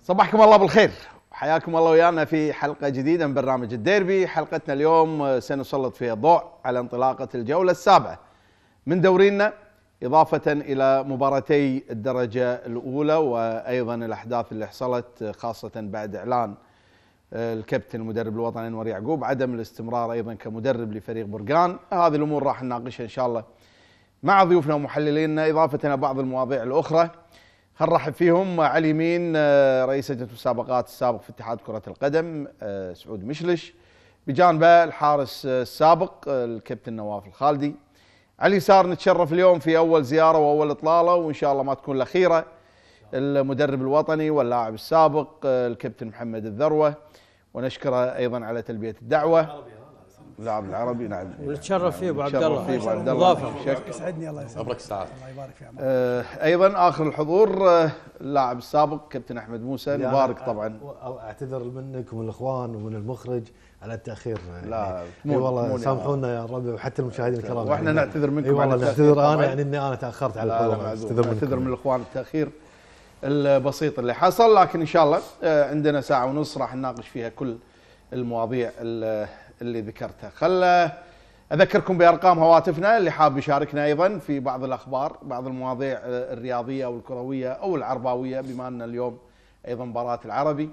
صباحكم الله بالخير وحياكم الله ويانا في حلقة جديدة من برنامج الديربي. حلقتنا اليوم سنسلط فيها الضوء على انطلاقة الجولة السابعة من دورينا، إضافة إلى مباراتي الدرجة الأولى وأيضا الأحداث اللي حصلت خاصة بعد إعلان الكابتن المدرب الوطني أنور يعقوب عدم الاستمرار أيضا كمدرب لفريق برقان. هذه الأمور راح نناقشها إن شاء الله مع ضيوفنا ومحللينا، إضافة إلى بعض المواضيع الأخرى. هنرحب فيهم على اليمين رئيس لجنة المسابقات السابق في اتحاد كرة القدم سعود مشلش، بجانبه الحارس السابق الكابتن نواف الخالدي. على اليسار نتشرف اليوم في أول زيارة وأول إطلالة وإن شاء الله ما تكون الأخيرة، المدرب الوطني واللاعب السابق الكابتن محمد الذروة، ونشكره أيضا على تلبية الدعوة. اللاعب العربي نعم، ونتشرف فيه ابو عبد الله. فيه ابو عبد الله، يسعدني الله يسعدك. مبروك الساعات. الله يبارك في عمرك. ايضا اخر الحضور اللاعب السابق كابتن احمد موسى، نبارك طبعا. اعتذر منك ومن الاخوان ومن المخرج على التاخير. لا اي والله سامحونا يا ربي وحتى المشاهدين الكرام. واحنا نعتذر منكم. اي والله نعتذر انا يعني اني انا تاخرت على الحضور. نعتذر من الاخوان التاخير البسيط اللي حصل، لكن ان شاء الله عندنا ساعه ونص راح نناقش فيها كل المواضيع اللي ذكرتها. خل اذكركم بارقام هواتفنا اللي حاب يشاركنا ايضا في بعض الاخبار، بعض المواضيع الرياضيه او الكرويه او العرباويه، بما ان اليوم ايضا مباراه العربي.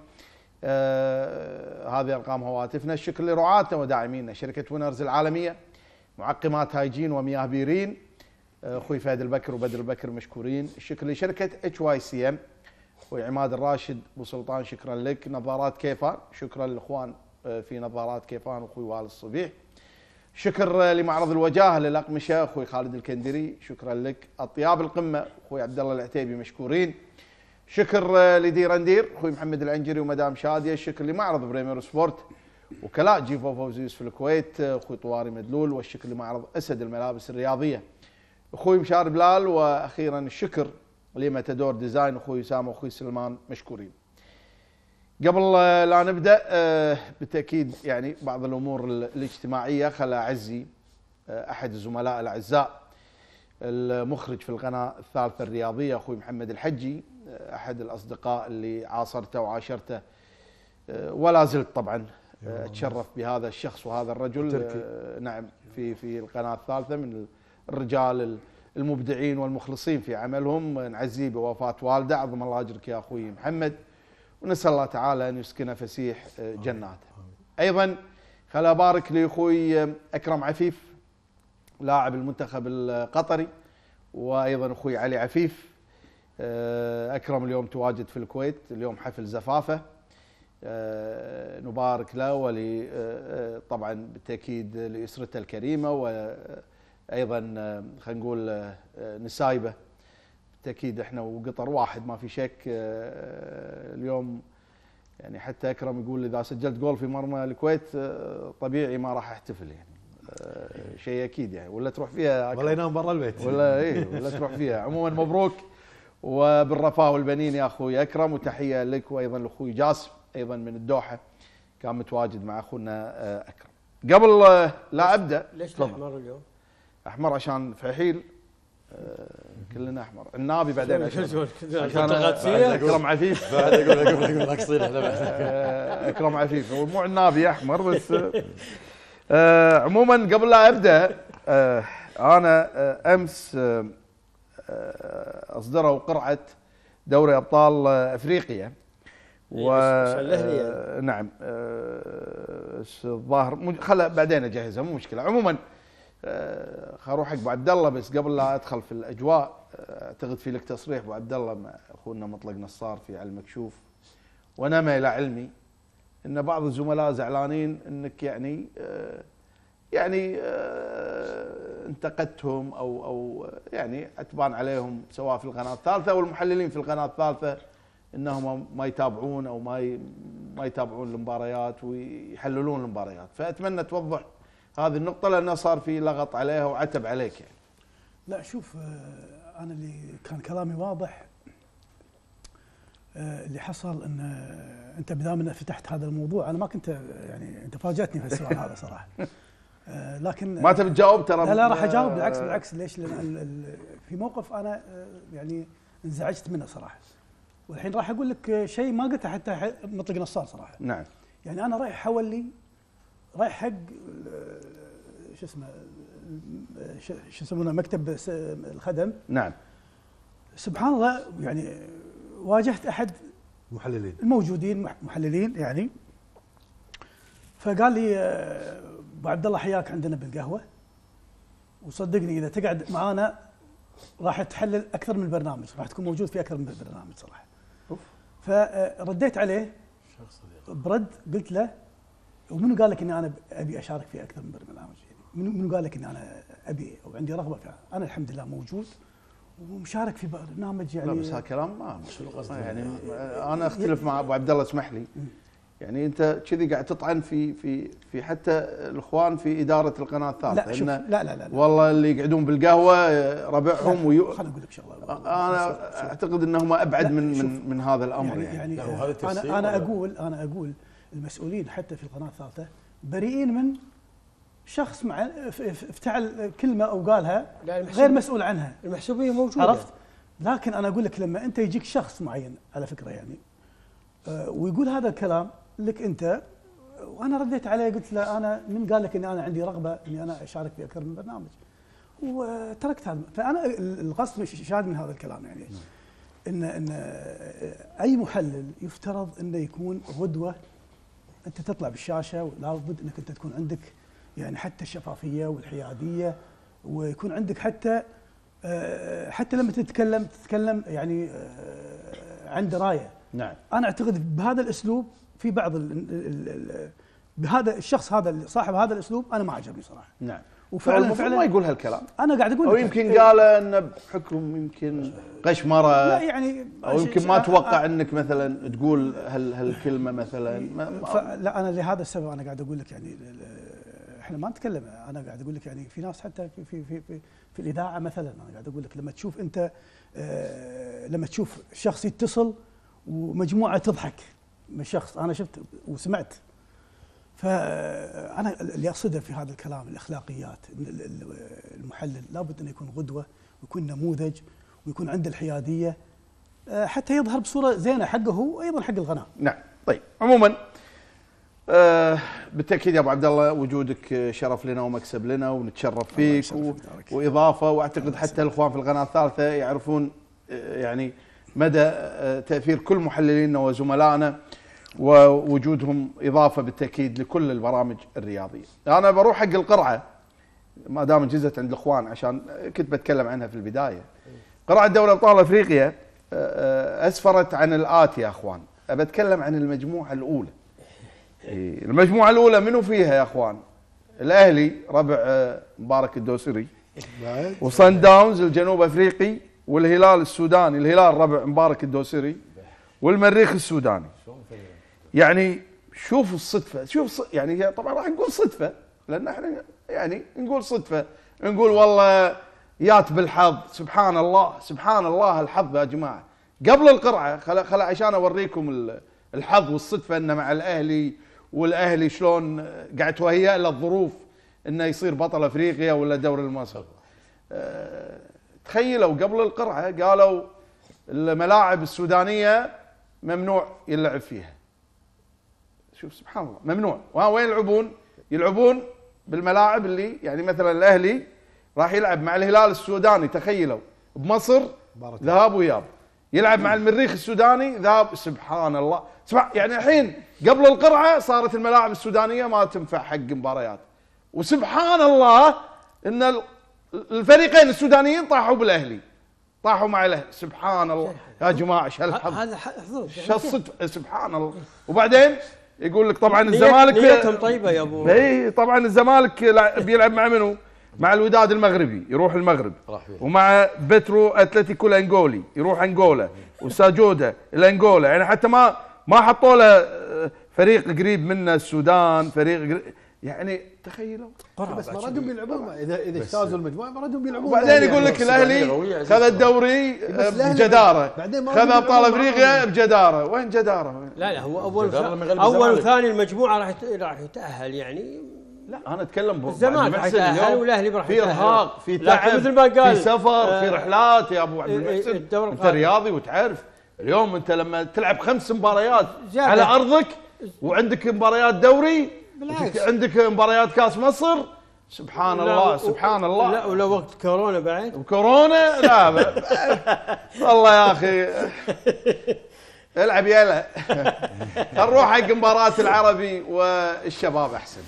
هذه ارقام هواتفنا. الشكر لرعاتنا وداعمينا شركه وينرز العالميه، معقمات هايجين ومياه بيرين، اخوي فهد البكر وبدر البكر مشكورين. الشكر لشركه HYCM، اخوي عماد الراشد ابو سلطان شكرا لك. نظارات كيفان، شكرا للاخوان في نظارات كيفان واخوي والد الصبيح. شكر لمعرض الوجاهه للاقمشه اخوي خالد الكندري، شكرا لك. اطياب القمه اخوي عبد الله العتيبي مشكورين. شكر لديرندير اخوي محمد العنجري ومدام شاديه. شكر لمعرض بريمير سبورت، وكلاء جيفو فوزيوس في الكويت اخوي طواري مدلول. والشكر لمعرض اسد الملابس الرياضيه اخوي مشار بلال. واخيرا الشكر لمتدور ديزاين اخوي اسامه واخوي سلمان مشكورين. قبل لا نبدا بالتاكيد يعني بعض الامور الاجتماعيه، خل اعزي احد الزملاء الاعزاء المخرج في القناه الثالثه الرياضيه اخوي محمد الحجي، احد الاصدقاء اللي عاصرته وعاشرته ولا زلت طبعا اتشرف بهذا الشخص وهذا الرجل. نعم في القناه الثالثه من الرجال المبدعين والمخلصين في عملهم. نعزيه بوفاه والده، عظم الله اجرك يا اخوي محمد، ونسال الله تعالى ان يسكنه فسيح جناته. ايضا خل ابارك لاخوي اكرم عفيف لاعب المنتخب القطري، وايضا اخوي علي عفيف. اكرم اليوم تواجد في الكويت، اليوم حفل زفافه، نبارك له ولي طبعا بالتاكيد لاسرته الكريمه، وايضا خلينا نقول نسايبه. بالتاكيد احنا وقطر واحد ما في شك. اليوم يعني حتى اكرم يقول اذا سجلت جول في مرمى الكويت طبيعي ما راح احتفل، يعني شيء اكيد يعني، ولا تروح فيها ولا ينام برا البيت ولا ايه ولا تروح فيها. عموما مبروك وبالرفاه والبنين يا اخوي اكرم، وتحيه لك وايضا لاخوي جاسم ايضا من الدوحه كان متواجد مع اخونا اكرم. قبل لا ابدا، ليش الاحمر اليوم؟ احمر عشان فحيل، كلنا احمر. النابي بعدين عشان اكرم عفيف. بعد اقول ناقصين احنا. اكرم عفيف هو مو النابي احمر بس. عموما قبل لا ابدا، انا امس اصدروا قرعه دوري ابطال افريقيا، نعم الظاهر خل بعدين اجهزها مو مشكله. عموما اروح حق ابو عبد الله، بس قبل لا ادخل في الاجواء اعتقد في لك تصريح ابو عبد الله مع اخونا مطلق نصار في على المكشوف، ونما الى علمي ان بعض الزملاء زعلانين انك يعني انتقدتهم او يعني اتبان عليهم سواء في القناه الثالثه والمحللين في القناه الثالثه انهم ما يتابعون او ما يتابعون المباريات ويحللون المباريات. فاتمنى توضح هذه النقطه لانه صار في لغط عليها وعتب عليك يعني. لا شوف، انا اللي كان كلامي واضح. اللي حصل ان انت بدام فتحت هذا الموضوع، انا ما كنت يعني انت فاجأتني في السؤال هذا صراحه. لكن ما تبي تجاوب ترى. لا راح اجاوب، بالعكس. ليش؟ لان في موقف انا يعني انزعجت منه صراحه، والحين راح اقول لك شيء ما قلته حتى مطلق نصار صراحه. نعم. يعني انا رايح حولي، رايح حق شو اسمه، شو يسمونه، مكتب الخدم. نعم. سبحان الله، يعني واجهت احد محللين الموجودين محللين يعني، فقال لي ابو عبد الله حياك عندنا بالقهوه، وصدقني اذا تقعد معانا راح تحلل اكثر من برنامج، راح تكون موجود في اكثر من برنامج صراحه. فرديت عليه برد، قلت له ومنو قال لك اني انا ابي اشارك في اكثر من برنامج؟ يعني منو قال لك اني انا ابي وعندي رغبه فيها؟ انا الحمد لله موجود ومشارك في برنامج يعني. لا بس هالكلام ما يعني انا اختلف مع ابو عبد الله، اسمح لي. يعني انت كذي قاعد تطعن في حتى الاخوان في اداره القناه الثالثه. لا شوف، لا والله اللي يقعدون بالقهوه ربعهم خليني اقول لك شغله. انا اعتقد انهم ابعد من هذا الامر يعني انا اقول المسؤولين حتى في القناه الثالثه بريئين من شخص مع افتعل كلمه او قالها غير مسؤول عنها. المحسوبيه موجوده، عرفت؟ لكن انا اقول لك لما انت يجيك شخص معين على فكره يعني ويقول هذا الكلام لك انت، وانا رديت عليه قلت له انا من قال لك اني انا عندي رغبه اني انا اشارك في اكثر من برنامج، وتركت هذا. فانا القصد شاهد من هذا الكلام يعني ان اي محلل يفترض انه يكون غدوه. انت تطلع بالشاشه ولا بد انك انت تكون عندك يعني حتى الشفافيه والحياديه، ويكون عندك حتى لما تتكلم يعني عن درايه. نعم. انا اعتقد بهذا الاسلوب في بعض بهذا الشخص هذا اللي صاحب هذا الاسلوب انا ما عجبني صراحه. نعم. وفعلا ما يقول هالكلام. انا قاعد اقول او يمكن قال انه بحكم يمكن قشمره، لا يعني او يمكن ما توقع انك مثلا تقول هالكلمه مثلا. لا انا لهذا السبب انا قاعد اقول لك يعني احنا ما نتكلم، انا قاعد اقول لك يعني في ناس حتى في الاذاعه مثلا، انا قاعد اقول لك لما تشوف انت لما تشوف شخص يتصل ومجموعه تضحك من شخص، انا شفت وسمعت. فانا اللي اقصده في هذا الكلام الاخلاقيات. المحلل لابد انه يكون غدوه ويكون نموذج ويكون عنده الحياديه حتى يظهر بصوره زينه حقه هو وايضا حق القناه. نعم. طيب عموما بالتاكيد يا ابو عبد الله وجودك شرف لنا ومكسب لنا ونتشرف فيك واضافه، واعتقد حتى الاخوان في القناه الثالثه يعرفون يعني مدى تاثير كل محللينا وزملائنا، ووجودهم اضافه بالتاكيد لكل البرامج الرياضيه. انا بروح حق القرعه ما دام انجزت عند الاخوان عشان كنت بتكلم عنها في البدايه. قرعه دوري ابطال افريقيا اسفرت عن الاتي يا اخوان. بتكلم عن المجموعه الاولى. المجموعه الاولى منو فيها يا اخوان؟ الاهلي ربع مبارك الدوسري، وصن داونز الجنوب افريقي، والهلال السوداني، الهلال ربع مبارك الدوسري، والمريخ السوداني. يعني شوف الصدفه، يعني طبعا راح نقول صدفه لان احنا يعني نقول صدفه، نقول والله يات بالحظ. سبحان الله سبحان الله الحظ يا جماعه. قبل القرعه خل عشان اوريكم الحظ والصدفه انه مع الاهلي، والاهلي شلون قاعد تهيأ له الظروف انه يصير بطل افريقيا ولا دوري المصري. تخيلوا قبل القرعه قالوا الملاعب السودانيه ممنوع يلعب فيها. شوف سبحان الله ممنوع. وين يلعبون؟ يلعبون بالملاعب اللي يعني مثلا الاهلي راح يلعب مع الهلال السوداني، تخيلوا بمصر ذهاب وإياب، يلعب مع المريخ السوداني ذهاب. سبحان الله يعني الحين قبل القرعه صارت الملاعب السودانيه ما تنفع حق مباريات، وسبحان الله ان الفريقين السودانيين طاحوا بالاهلي، طاحوا مع الاهلي. سبحان الله يا جماعه ايش هالحظ، هذا حظوظ الصدفه. سبحان الله. وبعدين يقول لك طبعا الزمالك نيتهم طيبه يا ابو. اي طبعا الزمالك بيلعب مع منو؟ مع الوداد المغربي يروح المغرب، ومع بترو اتلتيكو الانغولي يروح انغولا، وساجودا الانغولا. يعني حتى ما حطوا له فريق قريب منه السودان، فريق قريب يعني تخيلوا. بس ما ردهم بيلعبون اذا اجتازوا المجموعه ما ردهم بيلعبون. وبعدين يقول لك الاهلي خذ الدوري بجداره، خذ ابطال افريقيا بجداره. وين جداره؟ لا هو اول وثاني المجموعه راح يتاهل يعني. لا انا اتكلم الزمالك راح يتاهل والاهلي راح في ارهاق، في تعب، مثل ما قال في سفر، في رحلات يا ابو عبد المحسن. انت رياضي وتعرف اليوم انت لما تلعب 5 مباريات زيادة. على ارضك وعندك مباريات دوري، بالعكس. عندك مباريات كاس مصر، سبحان الله سبحان الله. لا ولا وقت كورونا بعد. وكورونا لا والله يا اخي العب يلا. نروح حق مباراة العربي والشباب احسن.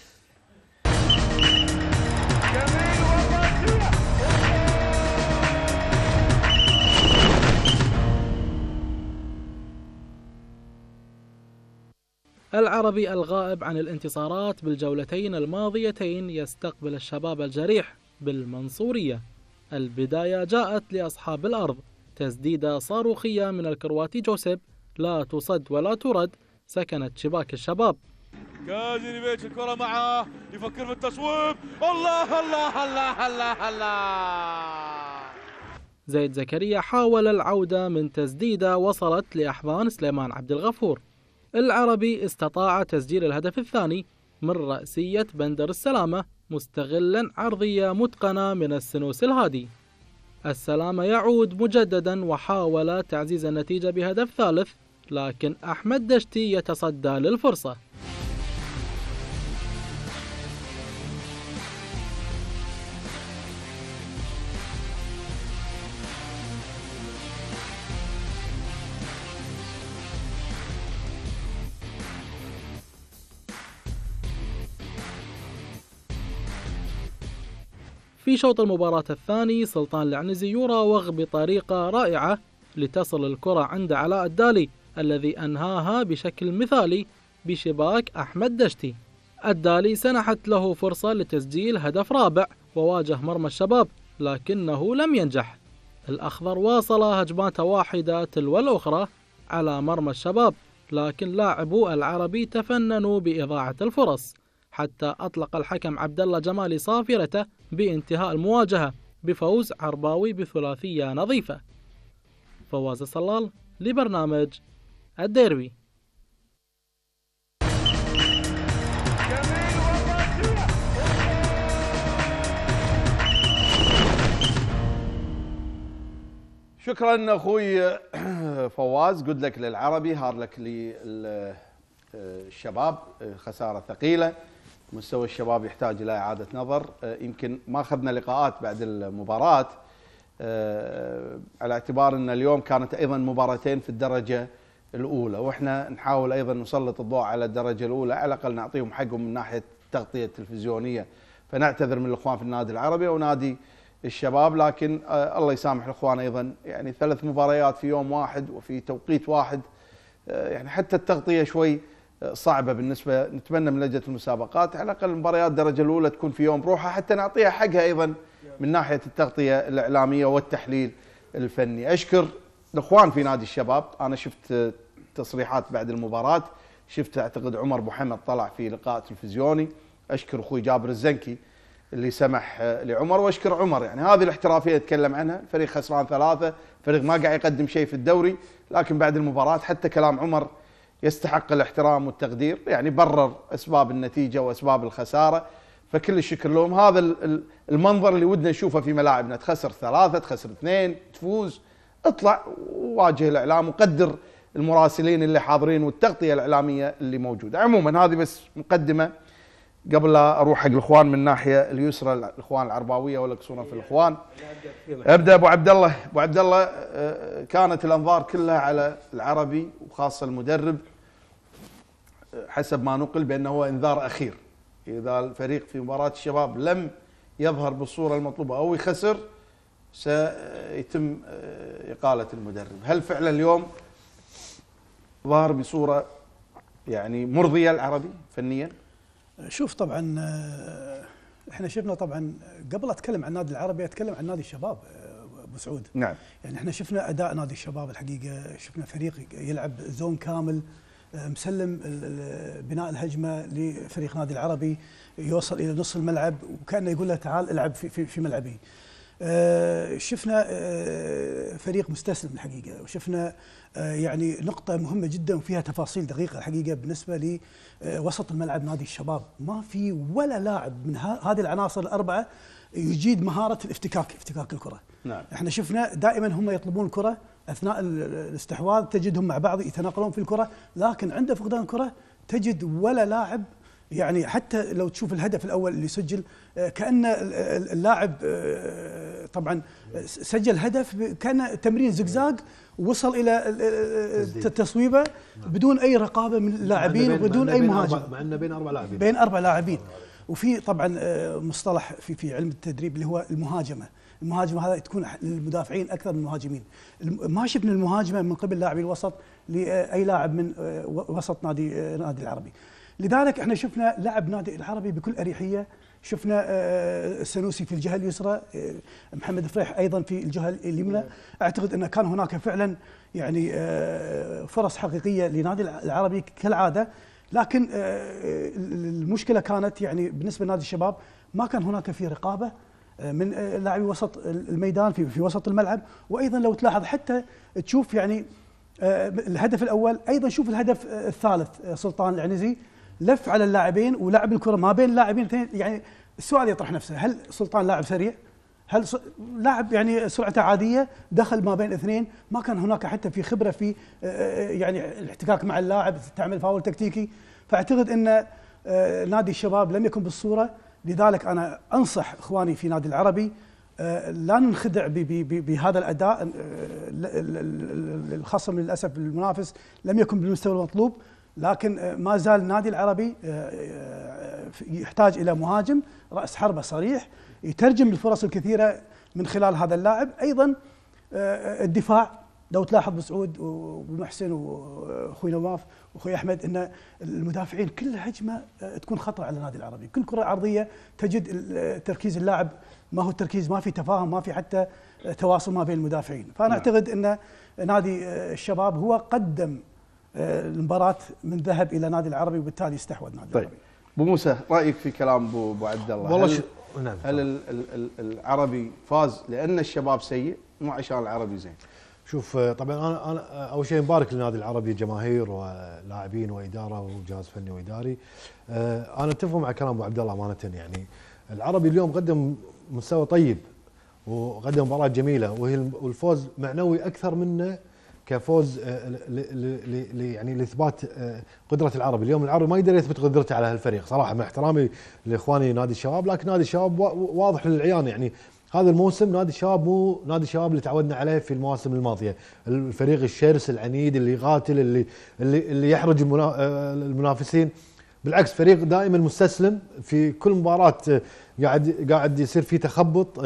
العربي الغائب عن الانتصارات بالجولتين الماضيتين يستقبل الشباب الجريح بالمنصورية. البداية جاءت لأصحاب الأرض، تسديدة صاروخية من الكرواتي جوسيب لا تصد ولا ترد، سكنت شباك الشباب. كازينيفيتش الكرة معه، يفكر في التصويب. الله الله الله الله الله. زيد زكريا حاول العودة من تسديدة وصلت لأحضان سليمان عبد الغفور. العربي استطاع تسجيل الهدف الثاني من رأسية بندر السلامة مستغلا عرضية متقنة من السنوس الهادي. السلامة يعود مجددا وحاول تعزيز النتيجة بهدف ثالث، لكن أحمد دشتي يتصدى للفرصة. في شوط المباراة الثاني سلطان العنزي يراوغ بطريقة رائعة لتصل الكرة عند علاء الدالي الذي أنهاها بشكل مثالي بشباك أحمد دشتي. الدالي سنحت له فرصة لتسجيل هدف رابع وواجه مرمى الشباب لكنه لم ينجح. الأخضر واصل هجمات واحدة تلو الأخرى على مرمى الشباب، لكن لاعبو العربي تفننوا بإضاعة الفرص حتى أطلق الحكم عبد الله جمالي صافرته بانتهاء المواجهة بفوز عرباوي بثلاثية نظيفة. فواز صلال لبرنامج الديربي. شكرا اخوي فواز. قلت لك للعربي، هار لك للشباب، خساره ثقيله. مستوى الشباب يحتاج الى اعاده نظر. يمكن ما اخذنا لقاءات بعد المباراه على اعتبار ان اليوم كانت ايضا مباراتين في الدرجه الاولى، واحنا نحاول ايضا نسلط الضوء على الدرجه الاولى، على الاقل نعطيهم حقهم من ناحيه التغطيه التلفزيونيه. فنعتذر من الاخوان في النادي العربي ونادي الشباب، لكن الله يسامح الاخوان ايضا، يعني 3 مباريات في يوم واحد وفي توقيت واحد، يعني حتى التغطيه شوي صعبه بالنسبه. نتمنى من لجنه المسابقات على الاقل المباريات الدرجه الاولى تكون في يوم بروحها حتى نعطيها حقها ايضا من ناحيه التغطيه الاعلاميه والتحليل الفني. اشكر الاخوان في نادي الشباب، انا شفت تصريحات بعد المباراه، شفت اعتقد عمر ابو حمد طلع في لقاء تلفزيوني. اشكر اخوي جابر الزنكي اللي سمح لعمر، واشكر عمر. يعني هذه الاحترافيه اتكلم عنها، فريق خسران 3، فريق ما قاعد يقدم شيء في الدوري، لكن بعد المباراه حتى كلام عمر يستحق الاحترام والتقدير، يعني برر اسباب النتيجه واسباب الخساره، فكل الشكر لهم. هذا المنظر اللي ودنا نشوفه في ملاعبنا، تخسر 3 تخسر 2 تفوز، اطلع وواجه الاعلام وقدر المراسلين اللي حاضرين والتغطيه الاعلاميه اللي موجوده. عموما هذه بس مقدمه قبل لا اروح حق الاخوان من الناحيه اليسرى، الاخوان العرباويه ولا يقصرون في الاخوان. ابدا ابو عبد الله. ابو عبد الله، كانت الانظار كلها على العربي وخاصه المدرب، حسب ما نقل بانه هو انذار اخير، اذا الفريق في مباراه الشباب لم يظهر بالصوره المطلوبه او يخسر سيتم اقاله المدرب. هل فعلا اليوم ظهر بصوره يعني مرضيه العربي فنيا؟ شوف طبعا احنا شفنا طبعا، قبل اتكلم عن النادي العربي اتكلم عن نادي الشباب ابو سعود. نعم. يعني احنا شفنا اداء نادي الشباب الحقيقه، شفنا فريق يلعب زون كامل، مسلم بناء الهجمه لفريق نادي العربي، يوصل الى نص الملعب وكانه يقول له تعال العب في ملعبي. شفنا فريق مستسلم الحقيقه، وشفنا يعني نقطة مهمة جدا وفيها تفاصيل دقيقة الحقيقة بالنسبة لوسط الملعب نادي الشباب، ما في ولا لاعب من هذه العناصر الأربعة يجيد مهارة افتكاك الكرة. نعم. احنا شفنا دائما هم يطلبون الكرة اثناء الاستحواذ تجدهم مع بعض يتناقلون في الكره، لكن عند فقدان الكره تجد ولا لاعب يعني حتى لو تشوف الهدف الاول اللي سجل كأن اللاعب طبعا سجل هدف كان تمرير زقزاق ووصل الى التصويبه بدون اي رقابه من اللاعبين وبدون اي مهاجم، مع انه بين 4 لاعبين. وفي طبعا مصطلح في علم التدريب اللي هو المهاجمه هذا تكون للمدافعين اكثر من المهاجمين. ما شفنا المهاجمه من قبل لاعبي الوسط لاي لاعب من وسط نادي العربي. لذلك احنا شفنا لعب نادي العربي بكل اريحيه، شفنا السنوسي في الجهه اليسرى، محمد فريح ايضا في الجهه اليمنى. اعتقد ان كان هناك فعلا يعني فرص حقيقيه لنادي العربي كالعاده، لكن المشكله كانت يعني بالنسبه لنادي الشباب ما كان هناك في رقابه من لاعبي وسط الميدان في وسط الملعب. وايضا لو تلاحظ حتى تشوف يعني الهدف الاول، ايضا شوف الهدف الثالث سلطان العنزي لف على اللاعبين ولعب الكره ما بين اللاعبين اثنين. يعني السؤال يطرح نفسه، هل سلطان لاعب سريع؟ هل لاعب يعني سرعته عاديه دخل ما بين اثنين؟ ما كان هناك حتى في خبره في يعني الاحتكاك مع اللاعب، تعمل فاول تكتيكي. فاعتقد ان نادي الشباب لم يكن بالصوره. لذلك انا انصح اخواني في نادي العربي لا ننخدع بهذا الاداء. الخصم للاسف المنافس لم يكن بالمستوى المطلوب، لكن ما زال النادي العربي يحتاج الى مهاجم راس حربه صريح يترجم الفرص الكثيره من خلال هذا اللاعب. ايضا الدفاع لو تلاحظ بسعود ومحسن واخوي نواف واخوي احمد ان المدافعين كل هجمه تكون خطر على النادي العربي، كل كره عرضيه تجد تركيز اللاعب ما هو التركيز، ما في تفاهم، ما في حتى تواصل ما بين المدافعين. فانا اعتقد ان نادي الشباب هو قدم المباراة من ذهب الى نادي العربي وبالتالي استحوذ نادي العربي. ابو موسى رايك في كلام ابو عبد الله؟ والله هل العربي فاز لان الشباب سيء مو عشان العربي زين؟ شوف طبعا انا اول شيء مبارك للنادي العربي، جماهير ولاعبين واداره وجهاز فني واداري. انا اتفق مع كلام ابو عبد الله امانه. يعني العربي اليوم قدم مستوى طيب وقدم مباراه جميله، والفوز معنوي اكثر منه كفوز يعني لاثبات قدره العربي. اليوم العربي ما يقدر يثبت قدرته على هالفريق صراحه، مع احترامي لاخواني نادي الشباب، لكن نادي الشباب واضح للعيان. يعني هذا الموسم نادي الشباب مو نادي الشباب اللي تعودنا عليه في المواسم الماضيه، الفريق الشرس العنيد اللي يقاتل اللي يحرج المنافسين. بالعكس فريق دائما مستسلم، في كل مباراه قاعد يصير فيه تخبط.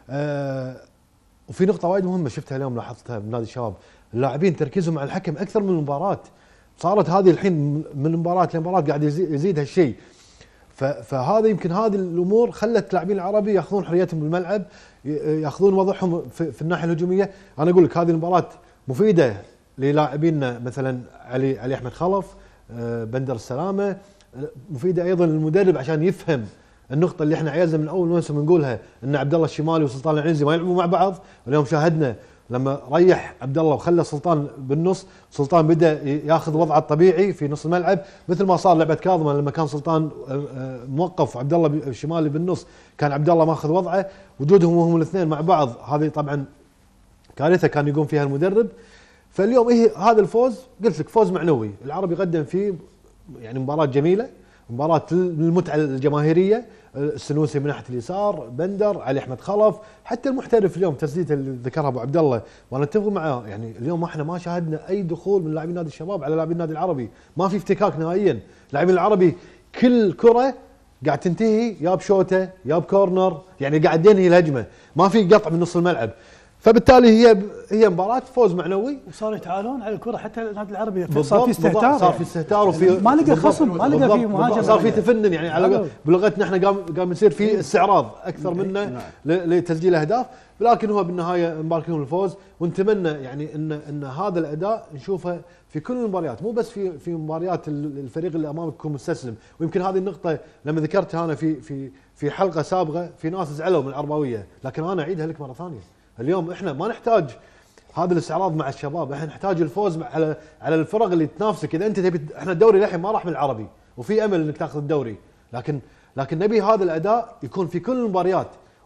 وفي نقطه وايد مهمه شفتها اليوم لاحظتها بنادي الشباب، اللاعبين تركيزهم مع الحكم اكثر من المباراه. صارت هذه الحين من مباراه لمباراه قاعد يزيد هالشيء. فهذا يمكن هذه الامور خلت اللاعبين العربي ياخذون حريتهم بالملعب، ياخذون وضعهم في الناحيه الهجوميه. انا اقول لك هذه المباراه مفيده للاعبينا مثلا علي احمد خلف، بندر السلامه، مفيده ايضا للمدرب عشان يفهم النقطه اللي احنا عيزنا من اول موسم نقولها، ان عبد الله الشمالي وسلطان العنزي ما يلعبوا مع بعض. اليوم شاهدنا لما ريح عبد الله وخلى سلطان بالنص، سلطان بدا ياخذ وضعه الطبيعي في نص الملعب، مثل ما صار لعبه كاظمه لما كان سلطان موقف وعبد الله الشمالي بالنص، كان عبد الله ماخذ وضعه. وجودهم وهم الاثنين مع بعض هذه طبعا كارثه كان يقوم فيها المدرب. فاليوم هذا الفوز قلت لك فوز معنوي، العربي قدم فيه يعني مباراه جميله، مباراة المتعة الجماهيرية. السنوسي من ناحية اليسار، بندر، علي احمد خلف، حتى المحترف اليوم تسديده اللي ذكرها ابو عبد الله وانا اتفق معاه. يعني اليوم احنا ما شاهدنا اي دخول من لاعبين نادي الشباب على لاعبين النادي العربي، ما في افتكاك نهائيا. لاعبين العربي كل كرة قاعد تنتهي يا بشوته يا بكورنر، يعني قاعد ينهي الهجمة، ما في قطع من نص الملعب. فبالتالي هي مباراة فوز معنوي، وصاروا يتعالون على الكرة حتى النادي العربي صار في استهتار، صار في استهتار وفي ما لقى خصم، ما لقى في مهاجم، صار في تفنن. يعني على بلغتنا احنا قام يصير في استعراض اكثر منه لتسجيل اهداف. لكن هو بالنهايه نبارك لهم الفوز، ونتمنى يعني ان هذا الاداء نشوفه في كل المباريات، مو بس في مباريات الفريق اللي امامك يكون مستسلم. ويمكن هذه النقطه لما ذكرتها انا في حلقه سابقه، في ناس زعلوا من العربويه، لكن انا اعيدها لك مره ثانيه. اليوم احنا ما نحتاج هذا الاستعراض مع الشباب، احنا نحتاج الفوز على الفرق اللي تنافسك. اذا انت تبي، احنا الدوري للحين ما راح من العربي وفي امل انك تاخذ الدوري، لكن نبي هذا الاداء يكون في كل المباريات.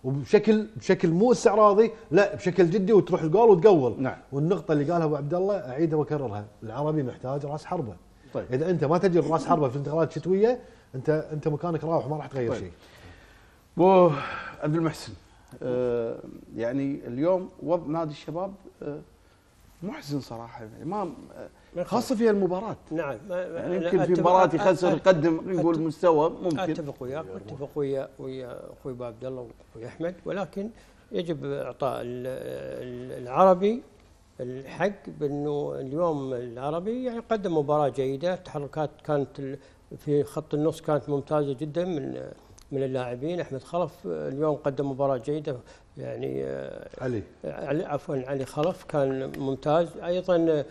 بشكل مو استعراضي، لا بشكل جدي، وتروح الجول وتقول. نعم. والنقطه اللي قالها ابو عبد الله اعيدها واكررها، العربي محتاج راس حربه. طيب. اذا انت ما تجيب راس حربه في الانتقالات الشتويه انت مكانك راوح، ما راح تغير طيب. شيء. ابو عبد المحسن، يعني اليوم وضع نادي الشباب محزن صراحه، يعني ما خاصه في المباراه. نعم. يعني يمكن في مباراه يخسر يقدم نقول مستوى ممكن. اتفق وياك، اتفق ويا اخوي ابو عبد الله واخوي احمد، ولكن يجب اعطاء العربي الحق بانه اليوم العربي يعني قدم مباراه جيده، التحركات كانت في خط النص كانت ممتازه جدا من اللاعبين. احمد خلف اليوم قدم مباراه جيده، يعني علي خلف كان ممتاز، ايضا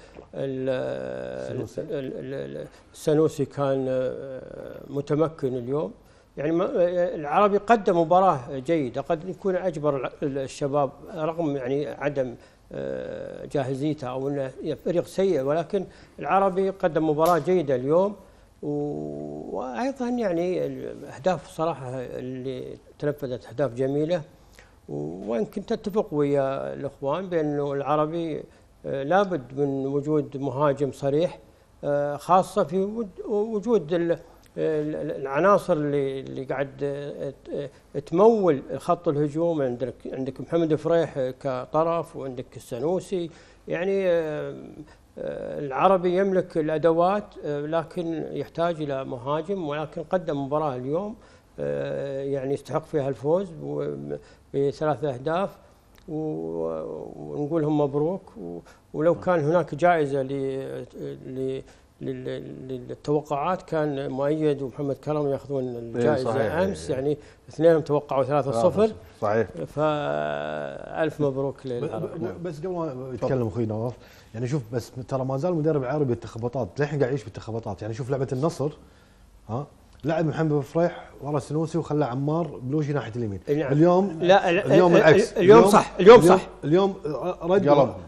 السنوسي كان متمكن اليوم. يعني العربي قدم مباراه جيده، قد يكون اجبر الشباب رغم يعني عدم جاهزيته او انه فريق سيء، ولكن العربي قدم مباراه جيده اليوم. وايضا يعني الاهداف صراحه اللي تنفذت اهداف جميله، وان كنت اتفق ويا الاخوان بانه العربي لابد من وجود مهاجم صريح، خاصه في وجود العناصر اللي قاعد تمول خط الهجوم. عندك محمد فريح كطرف، وعندك السنوسي. يعني العربي يملك الادوات، لكن يحتاج الى مهاجم، ولكن قدم مباراه اليوم يعني يستحق فيها الفوز ب3 أهداف، ونقولهم مبروك. ولو كان هناك جائزه للتوقعات كان مؤيد ومحمد كرم ياخذون الجائزه امس، يعني اثنينهم توقعوا 3-0. صحيح. فالف مبروك للعرب. بس قبل ما يتكلم اخوي نواف، يعني شوف بس ترى ما زال مدرب عربي التخبطات، للحين قاعد يعيش بالتخبطات. يعني شوف لعبه النصر، لعب محمد فريح ورا السنوسي وخلى عمار بلوشي ناحيه اليمين. نعم. اليوم اليوم العكس. اليوم صح. اليوم رد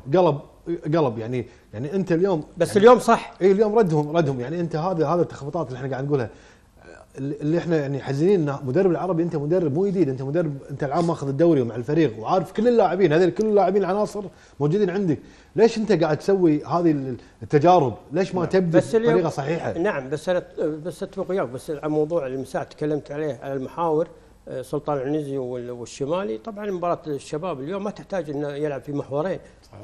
قلب يعني انت اليوم بس اليوم صح. اي اليوم ردهم يعني انت هذا التخبطات اللي احنا قاعد نقولها، اللي احنا يعني حزينين ان مدرب العربي، انت مدرب مو جديد، انت مدرب انت العام ماخذ الدوري مع الفريق وعارف كل اللاعبين، هذول كل اللاعبين العناصر موجودين عندك، ليش انت قاعد تسوي هذه التجارب؟ ليش ما تبدا بطريقه صحيحه؟ نعم بس اتفق وياك، بس على موضوع اللي من ساعه تكلمت عليه على المحاور، سلطان العنزي والشمالي. طبعا مباراه الشباب اليوم ما تحتاج انه يلعب في محورين،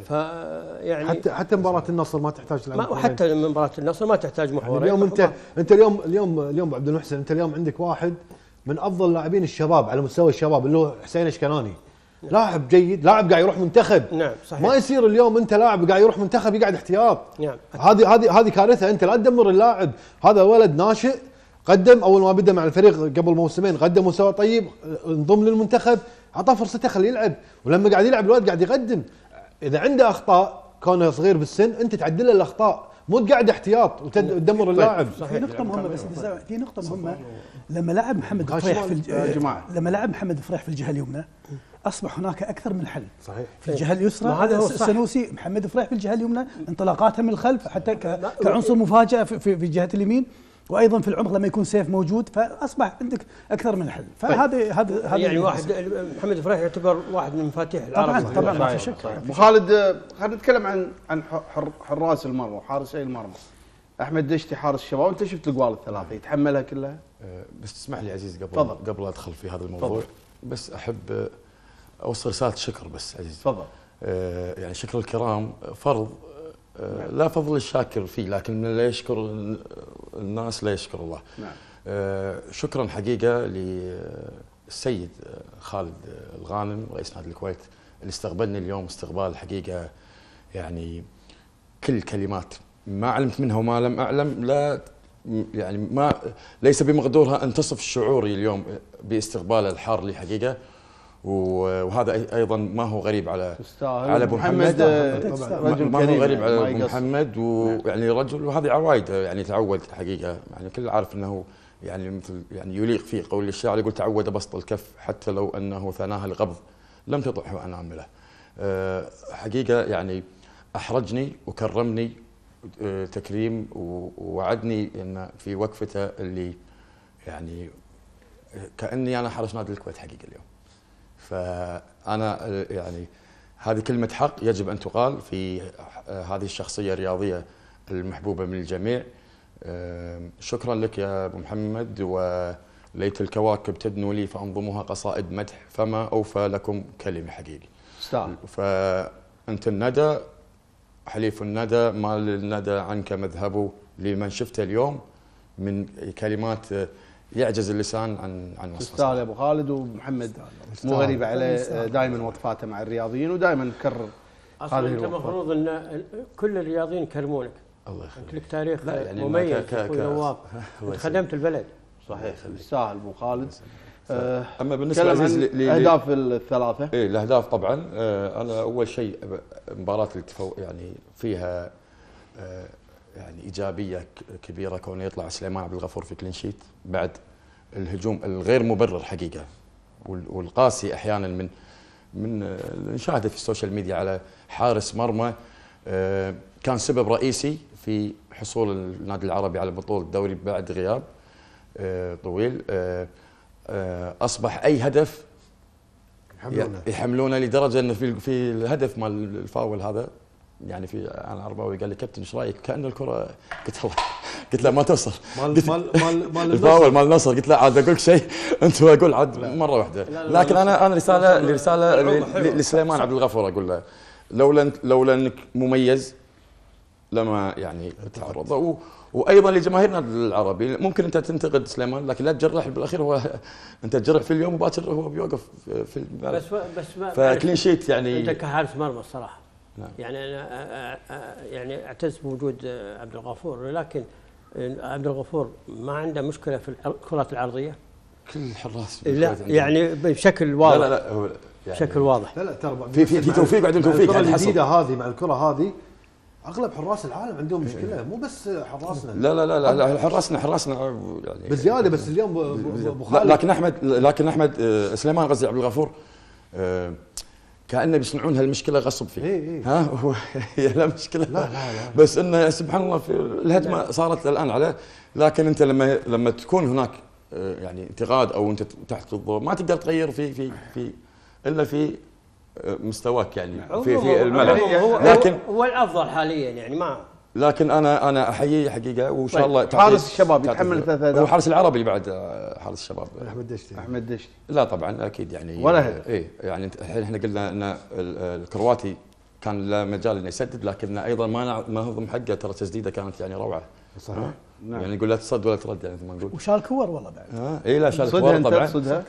فيعني حتى مباراه النصر ما تحتاج تلعب محورين، وحتى مباراه النصر ما تحتاج محورين. يعني اليوم انت اليوم عبد المحسن، انت اليوم عندك واحد من افضل لاعبين الشباب على مستوى الشباب اللي هو حسين اشكناني. نعم. لاعب جيد، لاعب قاعد يروح منتخب. نعم صحيح. ما يصير اليوم انت لاعب قاعد يروح منتخب يقعد احتياط. نعم. هذه كارثه، انت لا تدمر اللاعب، هذا ولد ناشئ قدم اول ما بدا مع الفريق قبل موسمين، قدم مستوى طيب، انضم للمنتخب، اعطاه فرصته خليه يلعب، ولما قاعد يلعب الولد قاعد يقدم. اذا عنده اخطاء كونه صغير بالسن انت تعدل له الاخطاء، مو تقعد احتياط وتدمر اللاعب. في نقطة مهمة، بس في نقطة مهمة، لما لعب محمد فريح لما لعب محمد فريح في الجهة اليمنى اصبح هناك اكثر من حل. صحيح. في الجهه اليسرى السنوسي، محمد فريح في الجهه اليمنى، انطلاقاتها من الخلف حتى كعنصر مفاجاه في جهه اليمين، وايضا في العمق لما يكون سيف موجود، فاصبح عندك اكثر من حل. فهذا يعني واحد محمد فريح يعتبر واحد من مفاتيح العرب. طبعا ما في شك. ابو خالد، خلينا نتكلم عن حراس المرمى وحارسي المرمى. احمد دشتي حارس الشباب، انت شفت الاجوال الثلاثه يتحملها كلها؟ بس تسمح لي عزيز قبل ادخل في هذا الموضوع، بس احب اوصل رساله شكر بس عزيز. تفضل. يعني شكر الكرام فرض، لا فضل الشاكر فيه، لكن من لا يشكر الناس لا يشكر الله. نعم. شكرا حقيقه للسيد خالد الغانم رئيس نادي الكويت اللي استقبلني اليوم استقبال حقيقه، يعني كل كلمات ما علمت منها وما لم اعلم، لا يعني ما ليس بمقدورها ان تصف شعوري اليوم باستقبال الحار لي حقيقه. وهذا ايضا ما هو غريب على ابو محمد، ما هو غريب على ابو محمد، ويعني رجل، وهذه عوايد يعني تعود حقيقه، يعني الكل عارف انه يعني مثل يعني يليق فيه قول الشاعر يقول تعود بسط الكف حتى لو انه ثناها القبض لم تطعه انامله. حقيقه يعني احرجني وكرمني تكريم، ووعدني ان في وقفته اللي يعني كاني انا حارس نادي الكويت حقيقه اليوم. فانا يعني هذه كلمه حق يجب ان تقال في هذه الشخصيه الرياضيه المحبوبه من الجميع. شكرا لك يا ابو محمد، وليت الكواكب تدنو لي فانظمها قصائد مدح، فما اوفى لكم كلمه حقيقي. استاذ فانت الندى حليف الندى، ما للندى عنك مذهبه، لمن شفته اليوم من كلمات يعجز اللسان عن وصفها. استاذ ابو خالد. ومحمد مو غريب عليه دائما وقفاته مع الرياضيين ودائما نكرر اصلا هذه انت الوقفات. المفروض ان كل الرياضيين يكرمونك. الله يخليك. انت لك تاريخ لا يعني مميز الله ونواف، يسلمك. خدمت البلد. صحيح يستاهل ابو خالد. اما بالنسبه تكلم عن عزيز الاهداف الثلاثه. ايه الاهداف طبعا. انا اول شيء مباراه يعني فيها يعني ايجابيه كبيره، كونه يطلع سليمان عبد الغفور في كلين شيت بعد الهجوم الغير مبرر حقيقه والقاسي احيانا من نشاهده في السوشيال ميديا على حارس مرمى كان سبب رئيسي في حصول النادي العربي على بطوله الدوري بعد غياب طويل. اصبح اي هدف يحملونه لدرجه انه في الهدف مال الفاول هذا، يعني في انا عرباوي قال لي كابتن ايش رايك؟ كأن الكره قلت له ما توصل مال الفاول مال النصر. قلت له عاد اقول لك شيء انت اقول عاد مره واحده. لكن انا رساله لسليمان عبد الغفور اقول له لولا انك مميز لما يعني تعرض. وايضا لجماهيرنا العربي، ممكن انت تنتقد سليمان لكن لا تجرح، بالاخير هو انت تجرح في اليوم وباكر هو بيوقف في بس فكلين شيت يعني. انت كحارس مرمى الصراحه نعم. يعني انا يعني اعتز بوجود عبد الغفور، لكن عبد الغفور ما عنده مشكله في الكرات العرضيه. كل الحراس لا يعني بشكل واضح. لا هو يعني بشكل واضح. لا ترى في توفيق، بعدين توفيق. الكره الجديده هذه مع الكره هذه اغلب حراس العالم عندهم مشكله، مو بس حراسنا. لا حراسنا يعني بزياده. بس اليوم ابو خالد لكن احمد سليمان غزي عبد الغفور كانه بيصنعون هالمشكله غصب فيه. ها هي لا مشكله. لا بس انه سبحان الله في الهجمه صارت الان عليه. لكن انت لما تكون هناك يعني انتقاد او انت تحت الضوء ما تقدر تغير في الا في مستواك يعني في الملعب. لكن هو الافضل حاليا يعني ما. لكن انا احييه حقيقه وان شاء الله. حارس الشباب يتحمل 3 أهداف. هو حارس العربي بعد حارس الشباب احمد دشتي. لا طبعا اكيد يعني ولا هدف. ايه يعني الحين احنا قلنا ان الكرواتي كان له مجال انه يسدد، لكن ايضا ما هضم حقه. ترى تسديده كانت يعني روعه. صحيح. نعم. يعني نقول لا تصد ولا ترد يعني مثل ما نقول. وشال كور والله بعد. اي لا شال كور طبعا.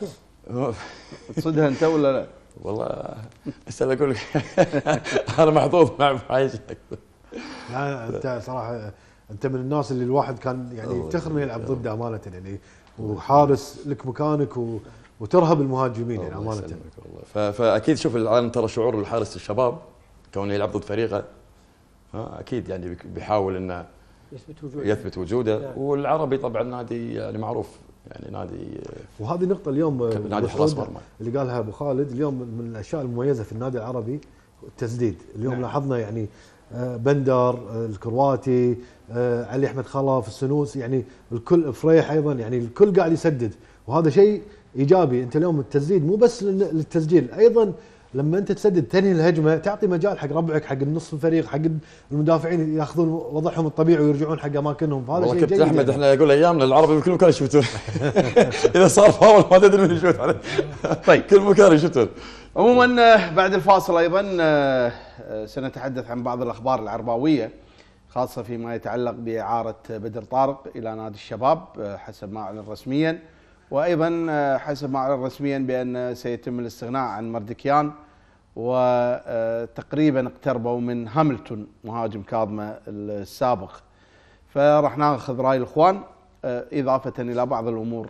تصدها انت ولا لا؟ والله هسه اقول لك انا محظوظ مع عايشك. لا انت صراحه انت من الناس اللي الواحد كان يعني يفتخر انه يلعب ضده امانه يعني، وحارس لك مكانك وترهب المهاجمين يعني امانه. فاكيد شوف العالم ترى شعور الحارس الشباب كونه يلعب ضد فريقه اكيد يعني بيحاول انه يثبت وجوده. والعربي طبعا نادي يعني معروف يعني نادي. وهذه نقطة اليوم نادي حراس مرمى اللي قالها ابو خالد. اليوم من الاشياء المميزة في النادي العربي التسديد. اليوم لاحظنا يعني بندر الكرواتي علي احمد خلف السنوس يعني الكل فريح ايضا يعني الكل قاعد يسدد، وهذا شيء ايجابي. انت اليوم التسديد مو بس للتسجيل، ايضا لما انت تسدد تنهي الهجمه تعطي مجال حق ربعك حق النص الفريق حق المدافعين ياخذون وضعهم الطبيعي ويرجعون حق اماكنهم. هذا شيء جيد. احمد احنا يقول ايامنا العربي بكل مكان يشوتون. اذا صار فاول ما تدري من يشوت عليه. طيب كل مكان يشوتون. عموما بعد الفاصل ايضا سنتحدث عن بعض الاخبار العرباويه خاصه فيما يتعلق باعاره بدر طارق الى نادي الشباب حسب ما اعلن رسميا، وايضا حسب ما اعلن رسميا بان سيتم الاستغناء عن مردكيان، وتقريبا اقتربوا من هاملتون مهاجم كاظمه السابق. فراح ناخذ راي الاخوان اضافه الى بعض الامور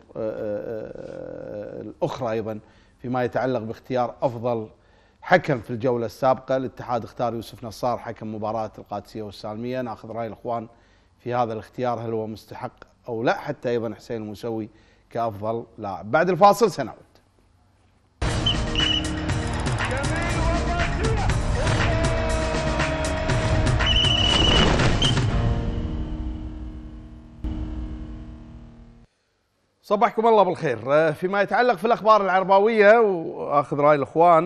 الاخرى ايضا فيما يتعلق باختيار افضل حكم في الجوله السابقه. الاتحاد اختار يوسف نصار حكم مباراه القادسيه والسالميه. ناخذ راي الاخوان في هذا الاختيار، هل هو مستحق او لا، حتى ايضا حسين الموسوي كافضل لاعب. بعد الفاصل سنعود. صبحكم الله بالخير. فيما يتعلق في الأخبار العرباوية وآخذ رأي الإخوان،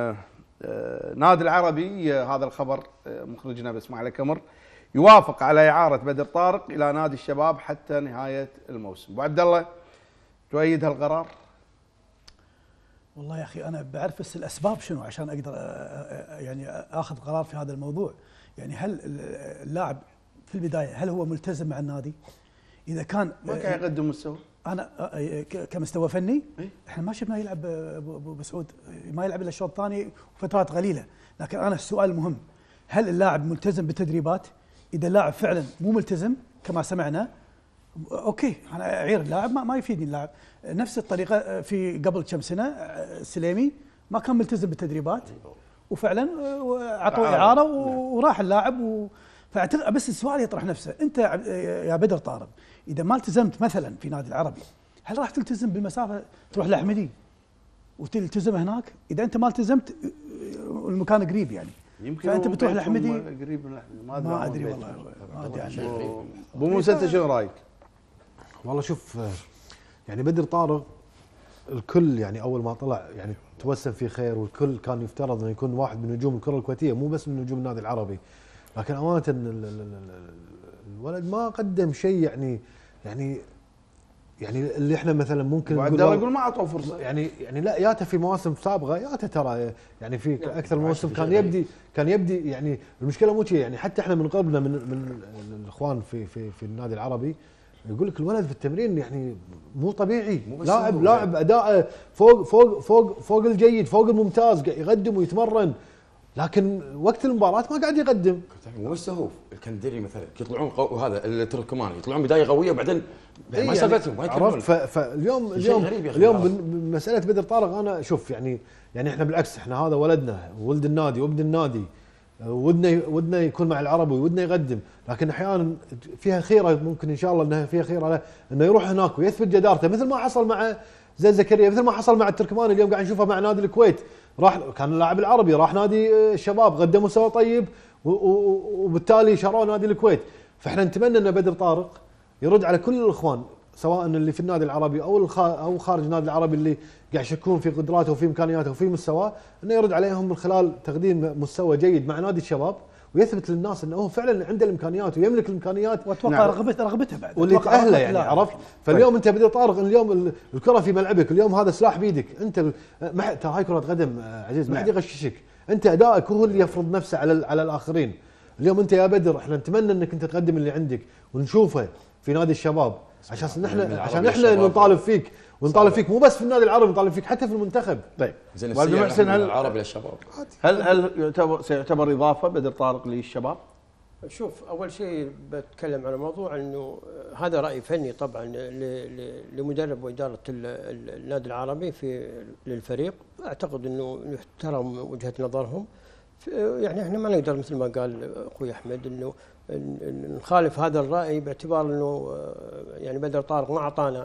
نادي العربي، هذا الخبر مخرجنا بإسماعيل كمر، يوافق على إعارة بدر طارق إلى نادي الشباب حتى نهاية الموسم. أبو عبد الله، تؤيد هالقرار؟ والله يا أخي أنا بعرف بس الأسباب شنو عشان أقدر يعني آخذ قرار في هذا الموضوع. يعني هل اللاعب في البداية هل هو ملتزم مع النادي؟ إذا كان ما كان يقدم مستوى. أنا كمستوى فني إحنا ما شفناه يلعب أبو سعود، ما يلعب إلا الشوط الثاني وفترات قليلة. لكن أنا السؤال المهم، هل اللاعب ملتزم بالتدريبات؟ إذا اللاعب فعلا مو ملتزم كما سمعنا، اوكي انا اعير اللاعب، ما يفيدني اللاعب. نفس الطريقه في قبل كم سنه السليمي ما كان ملتزم بالتدريبات وفعلا اعطوه اعاره وراح اللاعب فاعتقد بس السؤال يطرح نفسه، انت يا بدر طارق اذا ما التزمت مثلا في نادي العربي، هل راح تلتزم بالمسافه تروح لاحمدي وتلتزم هناك؟ اذا انت ما التزمت المكان قريب يعني، فانت بتروح لاحمدي قريب من احمدي. ما ادري والله، ما ادري عنه. ابو موسى انت شنو رايك؟ والله شوف، يعني بدر طارق الكل يعني اول ما طلع يعني توسم فيه خير، والكل كان يفترض انه يكون واحد من نجوم الكره الكويتيه مو بس من نجوم النادي العربي. لكن امانه الولد ما قدم شيء يعني اللي احنا مثلا ممكن نقول ما اعطوه فرصه. يعني لا، ياته في مواسم سابقه، ياته ترى يعني في اكثر موسم كان يبدي يعني المشكله مو يعني حتى احنا من قربنا من الاخوان في النادي العربي يقول لك الولد في التمرين يعني مو طبيعي، لاعب اداءه فوق الجيد، فوق الممتاز، يقدم ويتمرن، لكن وقت المباراه ما قاعد يقدم. مو السهوف الكندري مثلا يطلعون وهذا التركمان يطلعون بدايه قويه وبعدين ما سالفتهم ما يكملون. فاليوم بمساله بدر طارق انا شوف يعني احنا بالعكس، احنا هذا ولدنا ولد النادي وابن النادي، ودنا يكون مع العربي ودنا يقدم، لكن احيانا فيها خيره، ممكن ان شاء الله انها فيها خيره له انه يروح هناك ويثبت جدارته، مثل ما حصل مع زين زكريا، مثل ما حصل مع التركماني اليوم قاعد نشوفه مع نادي الكويت. راح كان اللاعب العربي راح نادي الشباب قدم مستوى طيب وبالتالي شروه نادي الكويت. فاحنا نتمنى ان بدر طارق يرد على كل الاخوان سواء اللي في النادي العربي او خارج النادي العربي اللي قاعد يشكون في قدراته وفي امكانياته وفي مستواه، انه يرد عليهم من خلال تقديم مستوى جيد مع نادي الشباب، ويثبت للناس انه هو فعلا عنده الامكانيات ويملك الامكانيات، واتوقع رغبته بعد واللي تاهله يعني، عرفت؟ فاليوم انت بدر طارق، اليوم الكره في ملعبك، اليوم هذا سلاح بيدك انت. ترى هاي كره قدم عزيز، ما حد يغششك، انت ادائك هو اللي يفرض نفسه على الاخرين. اليوم انت يا بدر احنا نتمنى انك انت تقدم اللي عندك ونشوفه في نادي الشباب، عشان احنا نطالب فيك، ونطالب فيك مو بس في النادي العربي، نطالب فيك حتى في المنتخب. طيب زين محسن، هل العربي للشباب هل سيعتبر اضافه بدر طارق للشباب؟ شوف، اول شيء بتكلم على موضوع انه هذا راي فني طبعا لمدرب واداره النادي العربي للفريق. اعتقد انه يحترم وجهه نظرهم. يعني احنا ما نقدر مثل ما قال اخوي احمد انه نخالف هذا الراي، باعتبار انه يعني بدر طارق ما اعطانا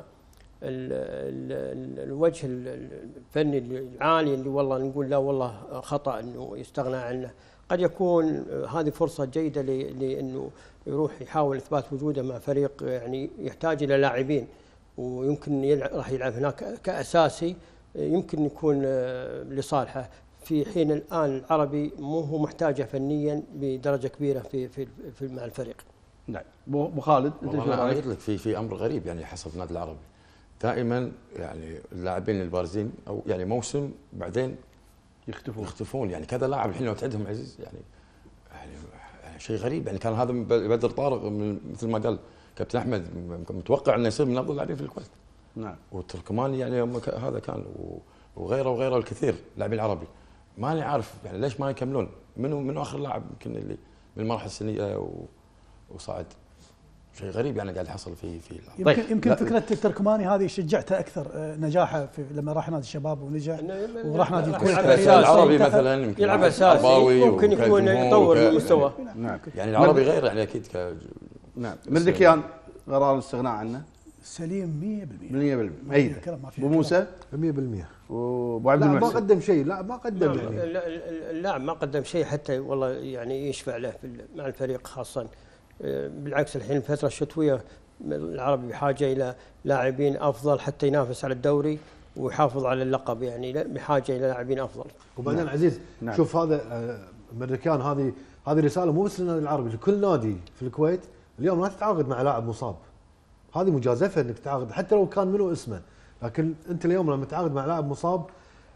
الوجه الفني العالي اللي والله نقول لا والله خطا انه يستغنى عنه. قد يكون هذه فرصه جيده لانه يروح يحاول اثبات وجوده مع فريق يعني يحتاج الى لاعبين، ويمكن راح يلعب هناك كاساسي، يمكن يكون لصالحه، في حين الان العربي مو هو محتاجه فنيا بدرجه كبيره في مع الفريق. نعم. ابو خالد، انا قلت لك في امر غريب يعني حصل في النادي العربي. دائما يعني اللاعبين البارزين او يعني موسم بعدين يختفون يعني كذا لاعب الحين لو تعدهم عزيز يعني شيء غريب. يعني كان هذا بدر طارق مثل ما قال كابتن احمد متوقع انه يصير من افضل اللاعبين في الكويت. نعم. والتركماني يعني هذا كان وغيره الكثير لاعبين العربي. ماني عارف يعني ليش ما يكملون، منو اخر لاعب يمكن اللي من المرحله السنيه وصعد. شيء غريب يعني قاعد يحصل في يمكن فكره التركماني هذه شجعته اكثر نجاحه لما راح نادي الشباب ونجح وراح نادي الكويت. العربي مثلا يلعب اساسي، ممكن يكون يطور المستوى. نعم. يعني العربي غير يعني اكيد نعم. مردكيان قرار الاستغناء عنه سليم 100%. اي ابو موسى 100%. وابو عبد المحسن ما قدم شيء، لا ما قدم يعني اللاعب ما قدم شيء حتى والله يعني يشفع له مع الفريق خاصه. بالعكس الحين الفتره الشتويه العربي بحاجه الى لاعبين افضل حتى ينافس على الدوري ويحافظ على اللقب، يعني بحاجه الى لاعبين افضل. وبعدين عزيز شوف هذا امريكان، هذه رساله مو بس للنادي العربي، لكل نادي في الكويت اليوم لا تتعاقد مع لاعب مصاب. هذه مجازفه انك تتعاقد حتى لو كان منو اسمه، لكن انت اليوم لما تتعاقد مع لاعب مصاب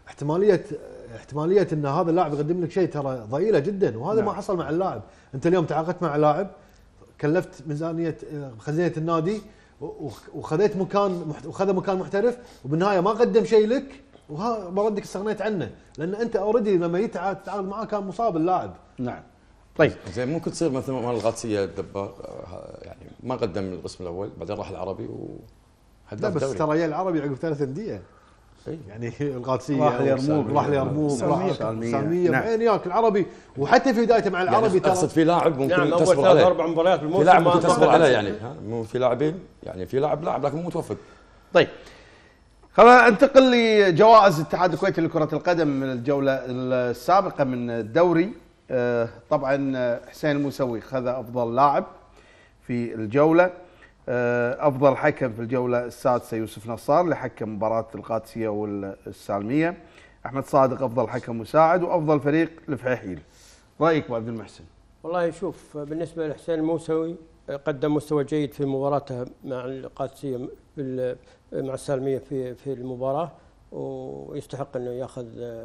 احتماليه ان هذا اللاعب يقدم لك شيء ترى ضئيله جدا، وهذا ما حصل مع اللاعب. انت اليوم تعاقدت مع لاعب، كلفت ميزانيه خزينه النادي وخذيت وخذ مكان محترف، وبالنهايه ما قدم شيء لك، وبردك استغنيت عنه، لان انت اوريدي لما تتعاقد معاه كان مصاب اللاعب. نعم. طيب زين ممكن تصير مثل ما القادسيه الدباغ يعني ما قدم القسم الاول بعدين راح العربي لا بس ترى يا العربي عقب 3 انديه يعني القادسيه راح اليرموك راح اليرموك راح سالميه نعم. بعدين ياك العربي، وحتى في بدايته مع العربي يعني اقصد في لاعب ممكن نعم تصبر عليه. 4 مباريات بالموسم في لاعب ممكن تصبر عليه يعني مو في لاعبين يعني في لاعب لكن مو متوفق. طيب خلينا ننتقل لجوائز الاتحاد الكويتي لكرة القدم من الجولة السابقة من الدوري. طبعا حسين الموسوي خذ أفضل لاعب في الجولة، أفضل حكم في الجولة السادسة يوسف نصار لحكم مباراة القادسية والسالمية، أحمد صادق أفضل حكم مساعد، وأفضل فريق الفحيحيل. رأيك أبو عبد المحسن؟ والله شوف بالنسبة لحسين الموسوي قدم مستوى جيد في مباراته مع القادسية مع السالمية في المباراة، ويستحق انه ياخذ،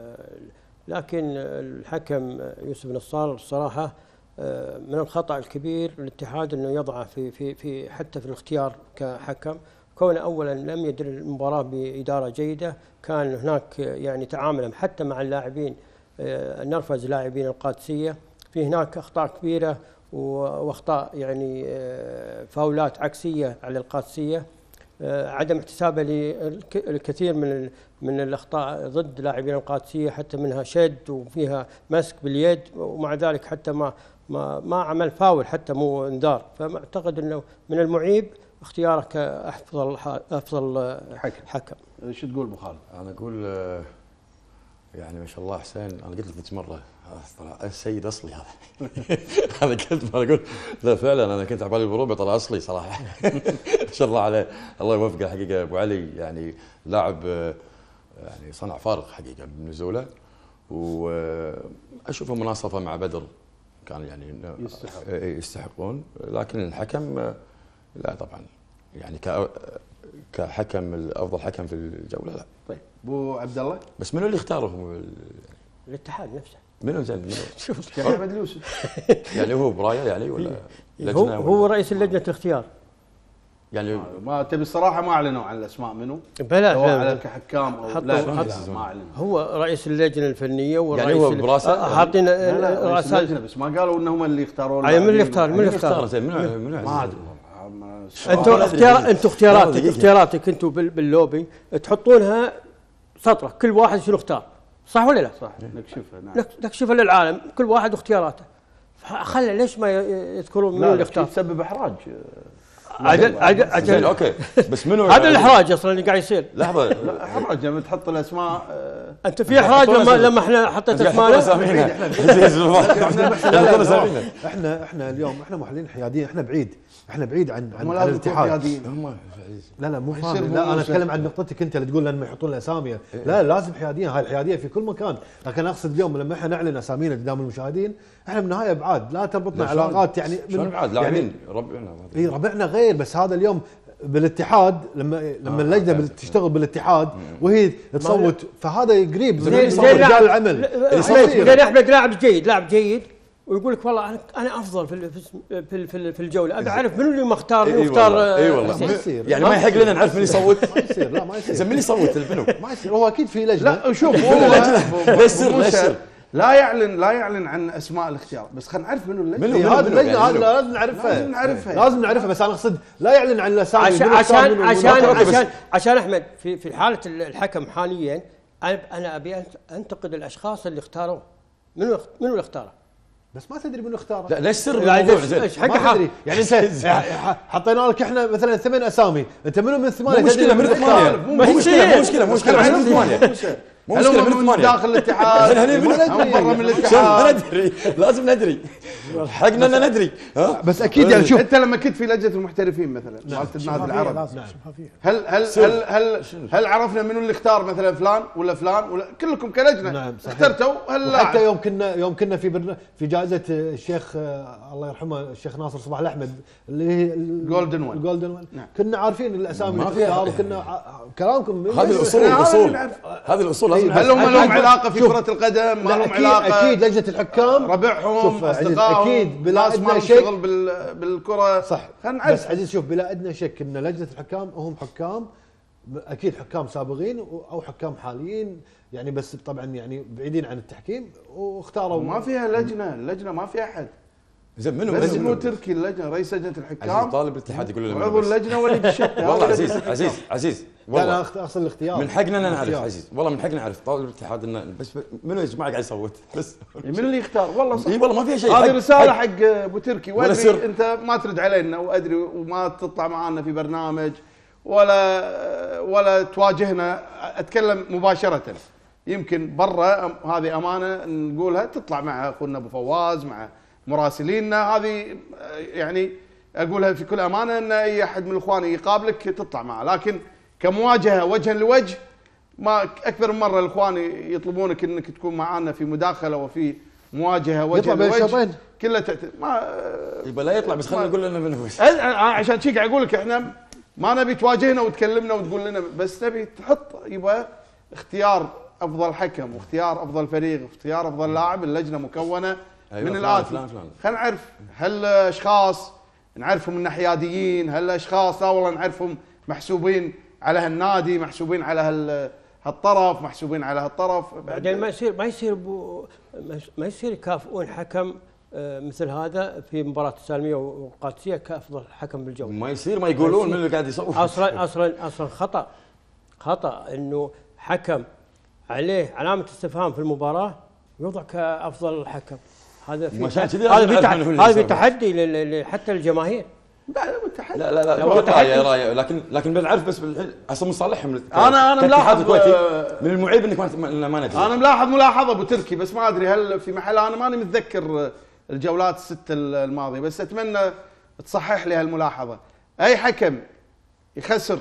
لكن الحكم يوسف نصار الصراحة من الخطأ الكبير للاتحاد انه يضعه في حتى في الاختيار كحكم، كونه اولا لم يدير المباراة بإدارة جيدة، كان هناك يعني تعاملا حتى مع اللاعبين نرفز لاعبين القادسية، في هناك اخطاء كبيرة واخطاء يعني فاولات عكسية على القادسية، عدم احتسابه للكثير من الاخطاء ضد لاعبين القادسيه، حتى منها شد وفيها مسك باليد، ومع ذلك حتى ما عمل فاول حتى مو انذار، فاعتقد انه من المعيب اختياره كافضل حكم. شو تقول ابو خالد؟ انا اقول يعني ما شاء الله حسين، انا قلت لك مره طلع السيد اصلي هذا. انا كنت اقول لا فعلا انا كنت عبالي البروبي طلع اصلي صراحه. ما شاء الله عليه، الله يوفقه حقيقه. ابو علي يعني لاعب يعني صنع فارق حقيقه بنزوله، واشوفه مناصفه مع بدر كان يعني يستحقون، لكن الحكم لا طبعا يعني كحكم افضل حكم في الجوله لا. طيب ابو عبد الله، بس منو اللي اختاره؟ الاتحاد نفسه. منو زين؟ منو؟ شوف احمد اليوسف. يعني هو برايه يعني ولا لجنه؟ هو رئيس لجنه الاختيار. يعني ما تبي الصراحه ما اعلنوا عن الاسماء منو؟ بلا على كحكام او لا ما اعلنوا. هو رئيس اللجنه الفنيه والرئيس يعني هو براسه حاطين رئيس اللجنه، بس ما قالوا انهم اللي اختاروا. من اللي اختار؟ من اللي اختار؟ زين منو؟ ما ادري. انتم اختياراتك انتم باللوبي تحطونها سطره، كل واحد شنو اختار، صح ولا لا؟ صح، نكشفها. نعم نكشفها للعالم كل واحد واختياراته. خلى ليش ما يذكرون منو اللي اختار؟ تسبب احراج. عجل اوكي، بس منو هذا الاحراج اصلا اللي قاعد يصير؟ لحظه، لا احراج لما تحط الاسماء. انت في احراج لما احنا حطيت اسماء. احنا اليوم احنا محللين حياديين، احنا بعيد عن الاتحاد. لا مو فاهم، لا انا اتكلم عن نقطتك انت اللي تقول لما يحطون الاسامي، لا لازم حياديين، هاي الحياديه في كل مكان، لكن اقصد اليوم لما احنا نعلن اسامينا قدام المشاهدين احنا بالنهايه ابعاد، لا تربطنا علاقات يعني شلون ابعاد؟ لاعبين ربعنا اي ربعنا غير، بس هذا اليوم بالاتحاد لما اللجنه تشتغل بالاتحاد وهي تصوت، فهذا قريب من رجال العمل. زين احمد لاعب جيد ويقول لك والله انا افضل في الجوله، ابي اعرف منو اللي مختار اي والله ما يصير، يعني ما يحق لنا نعرف من يصوت. ما يصير، لا ما يصير. زين من يصوت البنو؟ ما يصير، هو اكيد في لجنه. لا شوف ليش لا يعلن عن اسماء الاختيار، بس خلينا نعرف منو اللجنه. هذه اللجنه هذه لازم نعرفها بس انا اقصد لا يعلن عن الاسامي عشان احمد في حاله الحكم حاليا انا ابي انتقد الاشخاص اللي اختاروه. منو اللي اختاره؟ بس ما تدري منو اختاره. لا ليش سر الموضوع؟ زين ما تدري يعني انت حطينا لك احنا مثلا 8 اسامي، انت منو من 8 مشكله من 8 مو مشكله مو هل مشكله هم من من 8 داخل الاتحاد؟ هل هم برا من ما الاتحاد؟ ندري لازم ندري حقنا ان ندري ها بس اكيد يعني شوف انت لما كنت في لجنه المحترفين مثلا مالت النادي العربي، لازم نشوفها فيها. هل عرفنا منو اللي اختار مثلا فلان ولا كلكم كلجنه نعم، صحيح. اخترتوا حتى هاللاعب؟ يوم كنا في جائزه الشيخ الله يرحمه الشيخ ناصر صباح الاحمد اللي هي جولدن وان. نعم. كنا عارفين الاسامي ما اللي فيها. تختار وكنا كلامكم هذه الاصول هذه الاصول لازم هل هم لهم أكيد. علاقه في شوف. كره القدم؟ ما لا، لهم أكيد علاقه؟ اكيد لجنه الحكام ربعهم شوف عزيز، اصدقائهم اكيد بلا ناس ما ادنى لهم شك شغل بالكره. صح. خلينا نعرف. بس عزيز شوف بلا ادنى شك ان لجنه الحكام هم حكام اكيد حكام سابقين او حكام حاليين يعني، بس طبعا يعني بعيدين عن التحكيم واختاروا ما فيها لجنه، اللجنه ما فيها احد، زين منو بس منو مو تركي اللجنه رئيس لجنه عزيز الحكام طالب الاتحاد يقول لنا وعضو منو بس. اللجنه وليد الشقي. والله عزيز لا انا والله اقصد الاختيار من حقنا نعرف الاختيار. عزيز، والله من حقنا نعرف طالب الاتحاد انه بس منو يا جماعه قاعد يصوت بس من اللي يختار؟ والله صح. اي والله ما فيها شيء هذه حق- رساله حق. حق ابو تركي، ولا وادري سر. انت ما ترد علينا، وادري وما تطلع معنا في برنامج ولا تواجهنا، اتكلم مباشره. يمكن برا هذه امانه نقولها، تطلع مع اخونا ابو فواز مع مراسليننا، هذه يعني اقولها في كل امانه ان اي احد من الاخوان يقابلك تطلع معه، لكن كمواجهه وجها لوجه ما اكثر من مره الاخوان يطلبونك انك تكون معنا في مداخله وفي مواجهه وجها يطلع بين لوجه الشوطين. كلها ما يبقى لا يطلع بس خلينا نقول لنا منو هو. عشان شي قاعد اقول لك احنا ما نبي تواجهنا وتكلمنا وتقول لنا، بس نبي تحط يبقى اختيار افضل حكم واختيار افضل فريق واختيار افضل لاعب. اللجنه مكونه أيوة من فلان الاتي، فلان فلان. خلينا نعرف هل اشخاص نعرفهم انه حياديين، هل اشخاص لا والله نعرفهم محسوبين على هالنادي، محسوبين على هالطرف، محسوبين على هالطرف. بعدين ما يصير يكافئون حكم مثل هذا في مباراة السالمية والقادسية كأفضل حكم بالجولة. ما يصير ما يقولون من اللي قاعد يصوت. اصلا خطأ انه حكم عليه علامة استفهام في المباراة يوضع كأفضل حكم. هذا عشان كذي هذا لازم نعرف من هو اللي هذا يسوي. تحدي حتى الجماهير. لا رايه رايه لكن بنعرف بس اصلا من صالحهم. انا كاتحاد ملاحظ الكويتي من المعيب انك ما ندري. انا ملاحظ ملاحظه ابو تركي، بس ما ادري هل في محل، انا ماني متذكر الجولات الست الماضيه، بس اتمنى تصحح لي هالملاحظه. اي حكم يخسر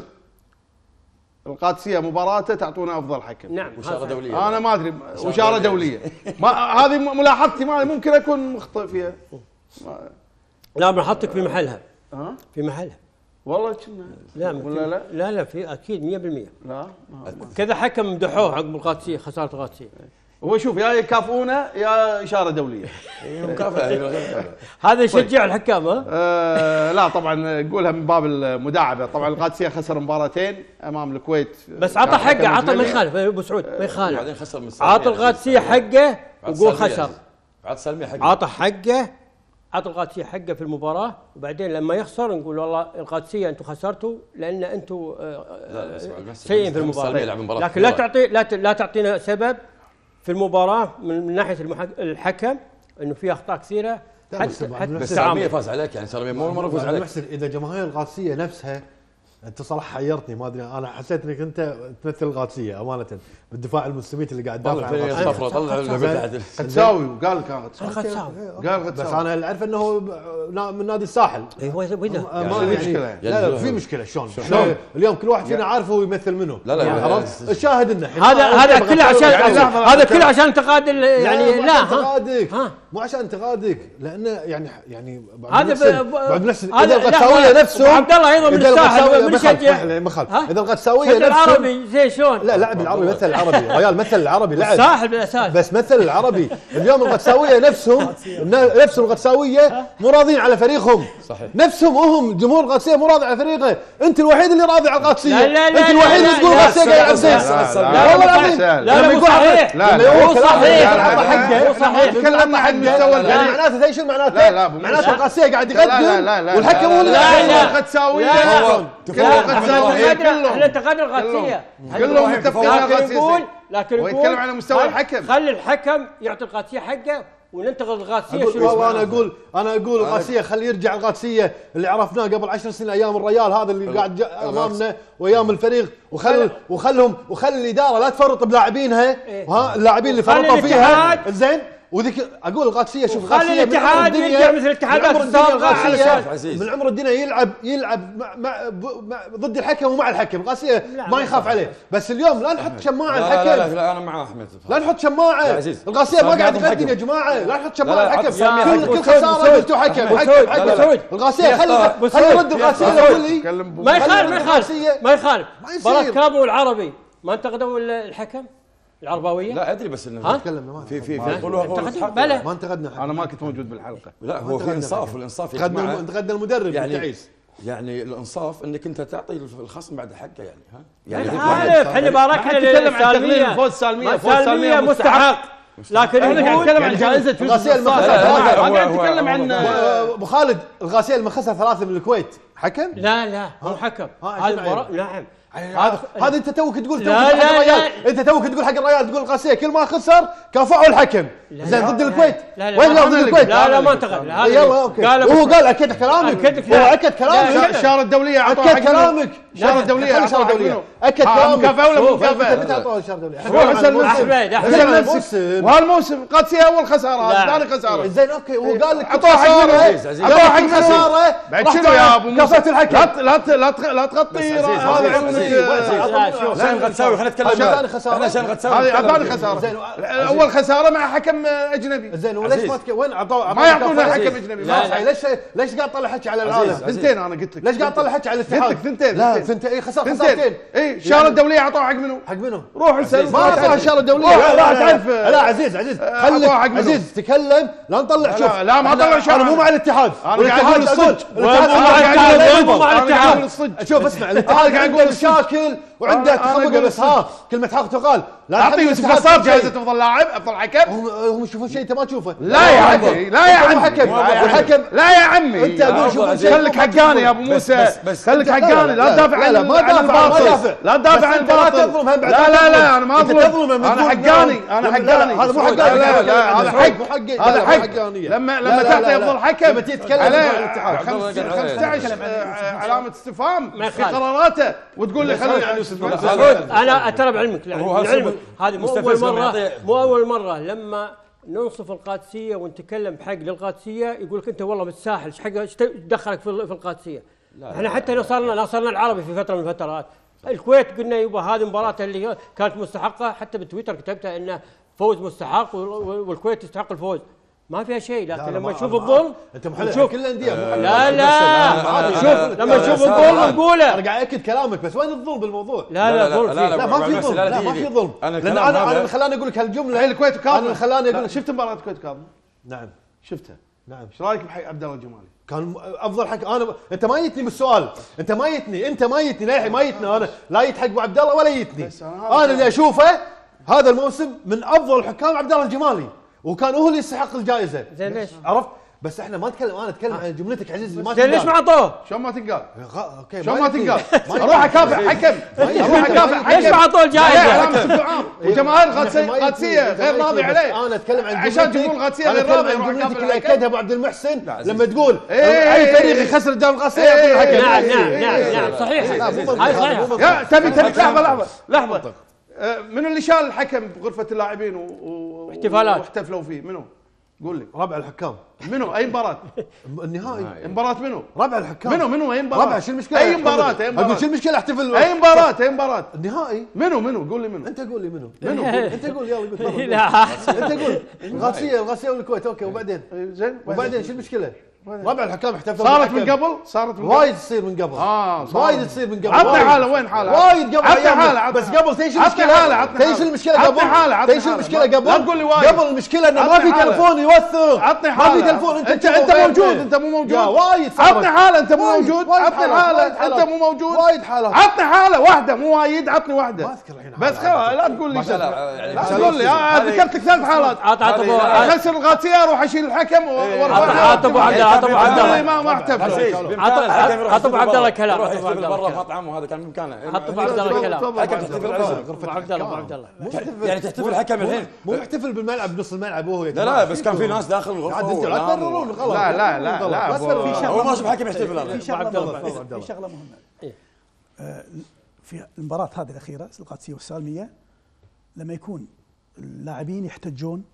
القادسيه مباراته تعطونه افضل حكم. نعم وشاره دوليه. انا ما ادري وشاره دوليه. هذه ملاحظتي، ما ممكن اكون مخطئ فيها. لا بنحطك في محلها. ها في محلها. والله كنا لا ولا لا؟ لا في اكيد 100%. لا كذا حكم مدحوه عقب القادسيه، خساره القادسيه. هو شوف يا يكافئونه يا اشاره دوليه. مكافاه. هذا يشجع الحكام ها؟ لا طبعا نقولها من باب المداعبه. طبعا القادسيه خسر مباراتين امام الكويت، بس عطى حقه، عطى ما يخالف ابو سعود ما يخالف. بعدين خسر من السالمية. عطى القادسيه حقه وقول خسر. عطى السالمية حقه. عطى حقه، عطى القادسيه حقه في المباراه، وبعدين لما يخسر نقول والله القادسيه انتم خسرتوا لان انتم سيئين في المباراه. لكن لا تعطينا سبب في المباراه من ناحيه المحكم انه في اخطاء كثيره. بس السالمية فاز عليك، يعني السالمية مو مره فوز عليك. محسن اذا جماهير القادسيه نفسها، انت صراحه حيرتني، ما ادري انا حسيت انك انت تمثل القادسيه امانه بالدفاع المستميت اللي قاعد تدافع عن القادسيه. طلع طلع العدل. قدساوي وقال كان قال بس قدساوي. انا اللي اعرف انه من نادي الساحل. هو وين مشكلة. لا في مشكله. شلون اليوم كل واحد فينا عارف هو يمثل منه. لا عرفت الشاهد انه هذا كله عشان هذا كله عشان انتقاد يعني لا انتقادك مو عشان انتقادك، لانه يعني هذا بعد نفس اذا القدساويه نفسهم عبد الله ايضا من الساحل من يشجع اذا القدساويه نفسهم العربي زي شلون. لا لاعب العربي مثل العربي، ريال مثل العربي لعب الساحل بالاساس بس مثل العربي. اليوم القدساويه نفسهم القدساويه مو راضين على فريقهم. صحيح. نفسهم هم جمهور القادسيه مو راضي على فريقه. انت الوحيد اللي راضي على القادسيه. لا انت الوحيد اللي تقول القادسيه قاعد يلعب زين. والله العظيم لا مو صحيح. لا مو صحيح. تكلمنا عن مستوى يعني الفريق. معناته شو معناته؟ لا معناته القادسيه قاعد لا يقدم والحكم هو اللي القدساويه احنا انتقدنا القادسيه كلهم متفقين على القادسيه، لكن ويتكلم على مستوى الحكم. خلي الحكم يعطي القادسيه حقه وننتقد القادسيه. اقول والله انا اقول القادسيه خلي يرجع القادسيه اللي عرفناه قبل 10 سنين ايام الريال هذا اللي قاعد امامنا وايام الفريق، وخلي الاداره لا تفرط بلاعبينها، ها اللاعبين اللي فرطوا فيها زين. وذيك اقول القادسيه شوف خلي الاتحاد يرجع مثل الاتحادات السابقه من عمر الدنيا يلعب ضد الحكم ومع الحكم. القادسيه ما يخاف عليه، بس اليوم لا نحط شماعه الحكم. لا انا مع احمد، لا نحط شماعه. القادسيه ما قاعد يقدم يا جماعه، لا نحط شماعه الحكم. كل خساره قلتوا حكم. القادسيه خلي يرد القادسيه. ما يخالف مباراة كابو والعربي ما انتقدوا الحكم العرباويه. لا ادري بس انه تكلمنا في قولوها ما انتقدنا. انا ما كنت موجود بالحلقه. لا هو في انصاف، والانصاف انتقدنا المدرب التعيس. يعني الانصاف انك انت تعطي الخصم بعد حقه يعني. ها يعني عارف احنا باركنا للسالميه، الفوز سالميه مستحق، لكن احنا قاعد نتكلم عن جائزه الغاسيه ما قاعد نتكلم عن ابو خالد. الغاسيه لما خسر 3 من الكويت حكم؟ لا مو حكم هذه المباراه. نعم هذا انت توك تقول حق الريال. انت توك تقول حق الريال تقول القاسيه كل ما خسر كافئوا الحكم زين ضد الكويت. وين ضد الكويت؟ لا ما انتقد. يلا اوكي وهو قال اكد كلامك. هو اكد كلامك. الشاره الدوليه اكد كلامك. الشاره الدوليه اكد كلامك. مكافاه ولا مو مكافاه؟ متى اعطوها الشاره الدوليه؟ حسن الموسم وهالموسم القادسيه اول خساره ثاني خساره. زين اوكي وهو قال لك اعطوها حق خساره بعد شنو يا ابو موسى؟ كافئت الحكم. لا تغطي عشان غتساوي. خلينا نتكلم احنا عشان غتساوي. هذه ثاني خساره. اول خساره مع حكم اجنبي. زين وليش وين اعطوا ما يعطونا حكم اجنبي؟ ليش قاعد تطلع حكي على العالم؟ ثنتين انا قلت لك. ليش قاعد تطلع حكي على الاتحاد؟ ثنتين. لا ثنتين. اي خسارتين. اي الشاره الدوليه اعطوها حق منو؟ حق منو؟ روح اسال. ما اعطوها الشاره الدوليه. لا تعرف. لا عزيز خليك عزيز تكلم. لا نطلع. شوف لا ما طلع شاره. انا مو مع الاتحاد. انا قاعد اقول الصدق. مو مع الاتحاد. شوف اسمع الاتحاد قاعد يقول مشاكل وعنده تخبط بس ها كلمه حق تقال. لا اعطي يوسف قصاب جائزه افضل لاعب افضل حكم. هم يشوفون شيء انت ما تشوفه. لا يا عمي لا يا عمي الحكم لا يا عمي. انت اقول شوفون شيء. خليك حقاني يا ابو موسى. خليك حقاني. لا تدافع عن الباطل. لا تدافع عن الباطل. لا انا ما اظلم. انا حقاني. هذا مو حقاني. لا هذا حق. هذا حق. لما تعطي افضل حكم لما تتكلم عن الاتحاد 15 علامه استفهام في قراراته وتقول لي خليني عن يوسف. انا ترى بعلمك لعلمك هذه مو اول مره لما ننصف القادسيه ونتكلم بحق للقادسيه يقول لك انت والله متساهل ايش دخلك في القادسيه. احنا حتى نصرنا العربي في فتره من الفترات. الكويت قلنا يبا هذه مباراه اللي كانت مستحقه، حتى بتويتر كتبتها انه فوز مستحق والكويت تستحق الفوز. ما فيها شيء. لكن لما نشوف الظلم انت محلل كل الانديه. لا شوف لما نشوف الظلم نقوله. انا قاعد اكد كلامك بس وين الظلم بالموضوع؟ لا ظلم فيه. لا ما في ظلم. لا ما في ظلم. لان انا خلاني اقول لك هالجمله. الكويت وكاظم. انا خلاني اقول شفت مباراه الكويت وكاظم؟ نعم شفتها. نعم ايش رايك بحق عبد الله الجمالي؟ كان افضل حكم. انت ما جيتني بالسؤال. انت ما جيتني للحين ما جيتني انا لا جيت حق ابو عبد الله ولا جيتني. انا اللي اشوفه هذا الموسم من افضل الحكام عبد الله الجمالي وكان هو اللي يستحق الجائزه. زين ليش؟ عرفت؟ بس احنا ما نتكلم. انا اتكلم عن جملتك عزيز اللي ما زين ليش ما اعطوه؟ شلون ما تنقال؟ اوكي شلون ما تنقال؟ اروح اكافئ حكم. ليش ما اعطوه الجائزه؟ وجماهير القادسيه غير راضي عليه. انا اتكلم عن عشان جمهور القادسيه غير راضي. عن جملتك اللي اكدها ابو عبد المحسن لما تقول اي فريق يخسر قدام القادسيه يعطي الحكم. نعم صحيح. هاي صحيح. تبي لحظه منو اللي شال الحكم بغرفه اللاعبين واحتفلوا فيه؟ منو؟ قول لي. ربع الحكام. منو؟ اي مباراة؟ النهائي. مباراة منو؟ ربع الحكام. منو اي مباراة؟ ربع شو المشكلة؟ اي مباراة اقول شو المشكلة احتفل. اي مباراة النهائي. منو؟ قول لي منو؟ انت قول لي منو؟ انت قول يلا قول. لا انت قول. الغاسية والكويت اوكي وبعدين؟ زين وبعدين شو المشكلة؟ ربع الحكام احتفلوا. صارت من قبل؟ وايد تصير من قبل. وايد تصير من قبل. عطني حالة. وين حالة؟ وايد قبل. عطني حالة. بس قبل تيش المشكلة. تيش المشكلة قبل. تيش المشكلة قبل. لا تقول لي وايد. قبل المشكلة انه ما في تلفون يوثق. عطني حالة. ما في تلفون. انت مو موجود. يا وايد. عطني حالة. انت مو موجود. عطني حالة. انت مو موجود. وايد حالات. عطني حالة واحدة مو وايد. عطني واحدة. ما اذكر الحين. بس خلاص لا تقول لي. لا تقول لي ذكرت لك 3 حالات. عطوا خسر القادسية اروح اشيل الحكم عطوا عطوا عبد الله ما احتفل. عطوا عبد الله كلام. يروح يحتفل برا مطعم وهذا كان بامكانه. عطوا عبد الله كلام. حكم تحتفل غرفة عبد الله. يعني تحتفل الحكم الحين مو محتفل بالملعب بنص الملعب وهو لا بس كان في ناس داخل الغرفه. لا تبررون غلط. لا هو ما شوف حكم يحتفل. في شغله مهمه في المباراه هذه الاخيره القادسيه والسالميه، لما يكون اللاعبين يحتجون،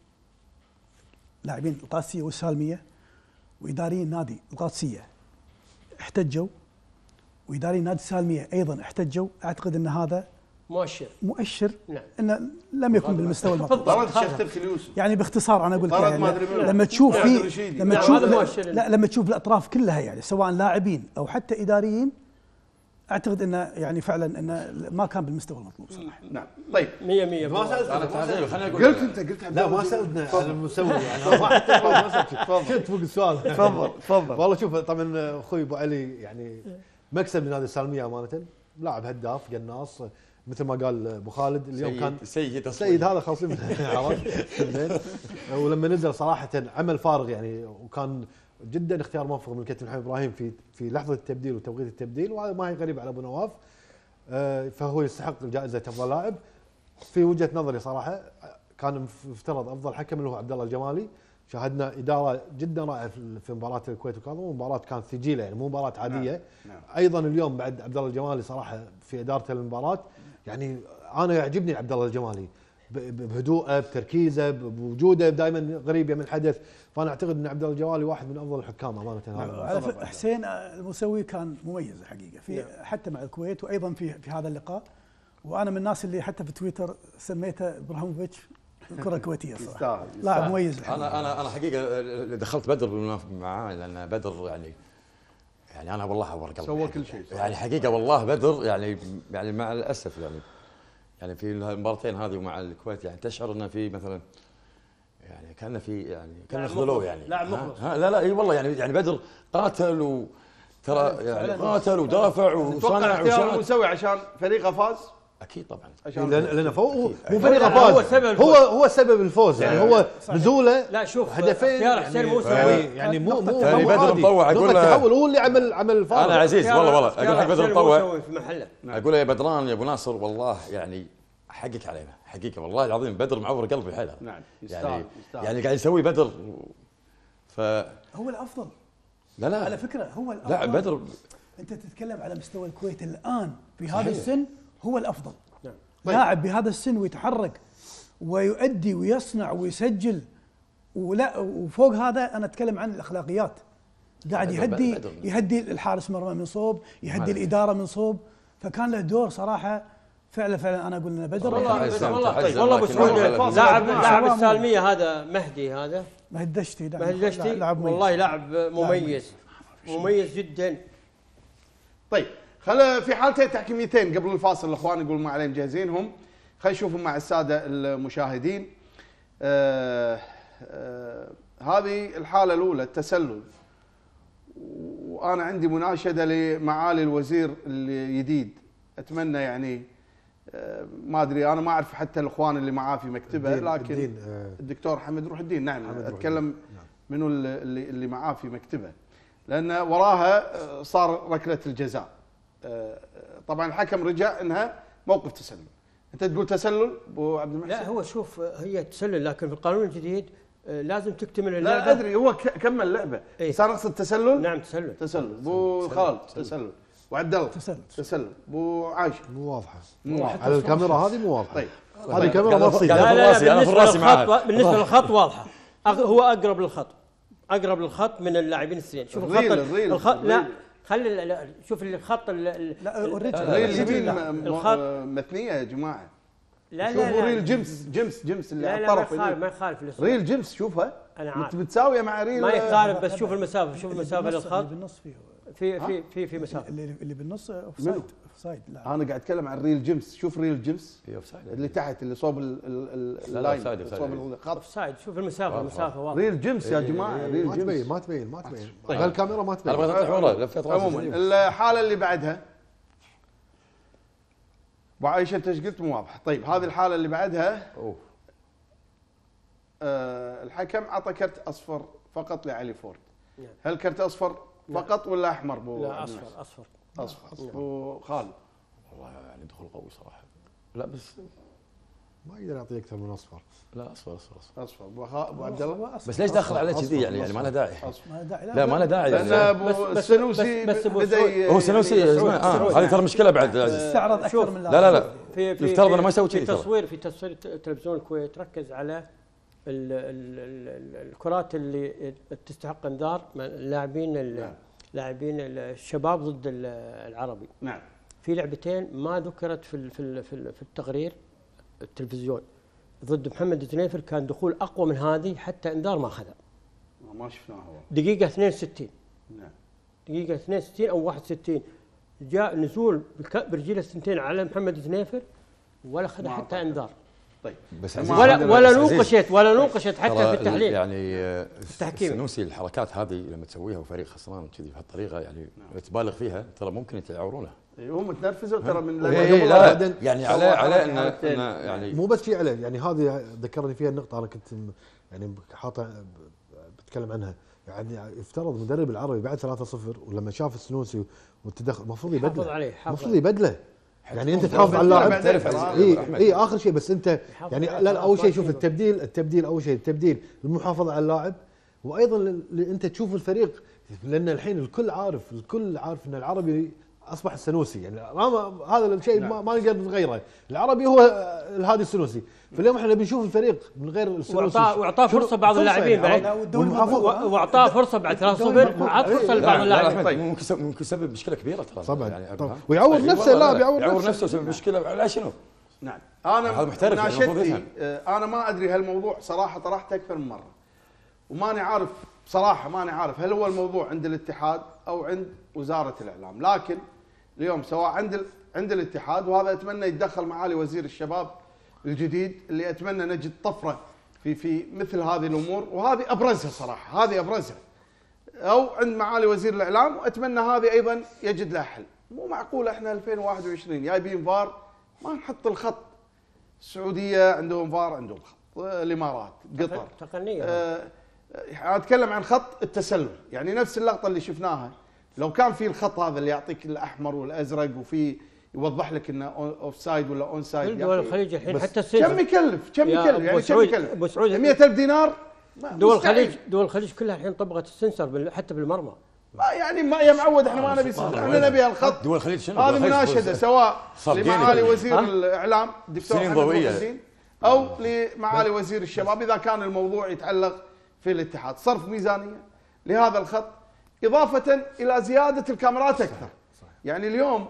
لاعبين القادسيه والسالميه واداريين نادي القادسيه احتجوا واداريين نادي السالميه ايضا احتجوا، اعتقد ان هذا مؤشر نعم. انه لم يكن بالمستوى المطلوب. طرد الشيخ تركي اليوسف يعني باختصار انا اقول لك طرد يعني ما أدري منو. لما تشوف في لما تشوف الاطراف كلها يعني سواء لاعبين او حتى اداريين، اعتقد انه يعني فعلا انه ما كان بالمستوى المطلوب صراحه. نعم. طيب 100% انا خليني اقول قلت انت لا ما سالنا على المسوي يعني ما كنت فوق السؤال. تفضل. والله شوف طبعا اخوي ابو علي يعني مكسب لنادي السالميه امانه، لاعب هداف قناص مثل ما قال ابو خالد اليوم كان سيد هذا خاصين منه عرفت زين. ولما نزل صراحه عمل فارغ يعني، وكان جدا اختيار موفق من الكابتن محمد ابراهيم في لحظه التبديل وتوقيت التبديل، وهذا ما هي غريب على ابو نواف. فهو يستحق جائزه افضل لاعب في وجهه نظري صراحه. كان مفترض افضل حكم اللي هو عبد الله الجمالي. شاهدنا اداره جدا رائعه في مباراه الكويت وكاظم، ومباراه كانت ثقيله يعني مو مباراه عاديه. نعم. ايضا اليوم بعد عبد الله الجمالي صراحه في ادارته للمباراه، يعني انا يعجبني عبد الله الجمالي بهدوءه بتركيزه بوجوده دائما قريب من الحدث. فانا اعتقد ان عبد الله الجوالي واحد من افضل الحكام امانه. على حسين المسوي كان مميز الحقيقه في حتى مع الكويت وايضا في هذا اللقاء، وانا من الناس اللي حتى في تويتر سميته ابراهيموفيتش الكره الكويتيه صراحه. لاعب مميز الحقيقة. انا حقيقه اللي دخلت بدر معاه لان بدر يعني انا والله ورق قلبي سوى كل شيء يعني حقيقه والله بدر يعني مع الاسف يعني في المباراتين هذه ومع الكويت يعني تشعر انه في مثلا يعني كان في يعني كان خذلوه يعني لاعب مخلص. لا اي والله يعني بدر قاتل وترى يعني قاتل ودافع وصنع وشان مسوي عشان فريقه فاز. اكيد طبعا لان فوق مو فريقه فاز، هو سبب الفوز يعني هو نزوله. لا شوف هدفين اختيار حسين موسى يعني مو بدر مطوع اقول له التحول هو اللي عمل الفارق. انا عزيز والله اقول حق بدر مطوع في محله. اقول له يا بدران يا ابو ناصر والله يعني حقك علينا حقيقه والله العظيم بدر معور قلبي حيله. نعم يعني قاعد يسوي بدر هو الافضل. لا على فكره هو الافضل. لا بدر انت تتكلم على مستوى الكويت الان في هذا السن هو الافضل. نعم. لاعب بهذا السن ويتحرك ويؤدي ويصنع ويسجل وفوق هذا انا اتكلم عن الاخلاقيات. قاعد يهدي الحارس مرمى من صوب، يهدي الاداره من صوب، فكان له دور صراحه فعلا انا اقول لنا بدر والله ابو سعود لاعب السالميه هذا مهدي دشتي والله لاعب مميز جدا. طيب خل في حالتين تحكيميتين قبل الفاصل الاخوان يقولون ما عليهم جاهزينهم، خلينا نشوفهم مع الساده المشاهدين. هذه الحاله الاولى التسلل، وانا عندي مناشده لمعالي الوزير الجديد، اتمنى يعني ما ادري انا ما اعرف حتى الاخوان اللي معاه في مكتبه، لكن الدكتور حمد روح الدين نعم اتكلم منو اللي معاه في مكتبه، لان وراها صار ركله الجزاء. طبعا الحكم رجع انها موقف تسلل. انت تقول تسلل ابو عبد المحسن؟ لا هو شوف هي تسلل، لكن في القانون الجديد لازم تكتمل اللعبه. لا ادري هو كمل اللعبه. بس انا اقصد تسلل. نعم تسلل ابو خالد تسلل وعبد الله تسلل ابو عايشه مو واضحه على الكاميرا هذه مو واضحه. طيب هذه كاميرا ما تصير. انا في الراس معاه. بالنسبه للخط واضحه، هو اقرب للخط من اللاعبين السنين. شوف الخط لا خلي شوف الخط لا اوريك اليمين مثنيه يا جماعه. لا شوفوا ريل جيمس اللي على الطرف. ما يخالف ريل جيمس شوفها انا عارف متساويه مع ريل ما يخالف، بس شوف المسافه للخط بالنص في مسافه اللي بالنص اوف سايد. لا انا قاعد اتكلم عن ريل جيمس. شوف ريل جيمس اللي تحت اللي صوب اللاين صوب الخط اوف سايد. شوف المسافه واضحه. ريل جيمس يا جماعه ريل جيمس ما تبين الكاميرا ما تبين. ابغى اطلع ورا لفيت راسي. عموما الحاله اللي بعدها ابو عايشه انت ايش قلت مو واضحه. طيب هذه الحاله اللي بعدها الحكم عطى كرت اصفر فقط لعلي فورد. هل كرت اصفر فقط ولا احمر؟ لا اصفر. ابو خالد والله يعني دخول قوي صراحه. لا بس ما يقدر يعطي اكثر من اصفر. لا اصفر. ابو عبد الله. بس ليش داخل عليه كذي يعني ما له داعي. ما داعي لا ما له داعي لان ابو السنوسي هو سنوسي هذه ترى مشكله بعد. استعرض اكثر من لا يفترض انه ما يسوي كذي. في تصوير تلفزيون الكويت ركز على الكرات اللي تستحق انذار لاعبين الشباب ضد العربي. نعم. في لعبتين ما ذكرت في التقرير التلفزيون ضد محمد الزنيفر، كان دخول اقوى من هذه حتى انذار ما اخذها. ما شفناه هو. دقيقه 62. نعم. دقيقه 62 او 61 جاء نزول برجيل السنتين على محمد الزنيفر ولا اخذ حتى انذار. طيب بس ولا نوقشت حتى في التحليل. يعني التحكيم السنوسي الحركات هذه لما تسويها وفريق خسران كذي بهالطريقه يعني تبالغ فيها ترى ممكن يعورونه. هم تنرفزوا ترى من لا يعني على انه يعني مو بس شيء عليه، يعني هذه ذكرني فيها النقطه انا كنت يعني حاطه بتكلم عنها. يعني يفترض مدرب العربي بعد 3-0 ولما شاف السنوسي والتدخل المفروض يبدله. المفروض يبدله. يعني انت تحافظ على اللاعب. اي اخر شيء بس انت يعني لا اول شيء شوف التبديل اول شيء التبديل المحافظه على اللاعب، وايضا انت تشوف الفريق، لان الحين الكل عارف ان العربي اصبح السنوسي. يعني هذا الشيء ما نقدر نغيره. العربي هو الهادي السنوسي. فاليوم احنا بنشوف الفريق من غير السنوسي واعطاه فرصه بعض اللاعبين بعد، واعطاه فرصه بعد 3-0 وعطى فرصه لبعض اللاعبين. ممكن يسبب مشكله كبيره ترى طبعا يعني ويعور نفسه. لا يعور نفسه يسبب مشكله على شنو؟ نعم. انا محترف ناشدتي انا ما ادري هالموضوع صراحه طرحته اكثر من مره وماني عارف بصراحه ماني عارف هل هو الموضوع عند الاتحاد او عند وزاره الاعلام. لكن اليوم سواء عند الاتحاد، وهذا اتمنى يتدخل معالي وزير الشباب الجديد اللي اتمنى نجد طفره في مثل هذه الامور، وهذه ابرزها صراحه، هذه ابرزها، او عند معالي وزير الاعلام، واتمنى هذه ايضا يجد لها حل. مو معقول احنا 2021 جايبين فار ما نحط الخط. السعوديه عندهم فار، عندهم خط، الامارات، قطر تقنيه. اتكلم عن خط التسلل، يعني نفس اللقطه اللي شفناها لو كان في الخط هذا اللي يعطيك الاحمر والازرق وفي يوضح لك انه اوف سايد ولا اون سايد. دول الخليج الحين حتى كم يكلف يعني كم يكلف؟ ابو سعود 100,000 دينار. دول الخليج كلها الحين طبقت السنسر حتى بالمرمى. ما يعني ما يا معود احنا ما نبي احنا نبي الخط. دول الخليج شنو؟ هذه مناشده سواء لمعالي وزير الاعلام دكتور محمد الدين او لمعالي وزير الشباب اذا كان الموضوع يتعلق في الاتحاد، صرف ميزانيه لهذا الخط اضافه الى زياده الكاميرات اكثر. يعني اليوم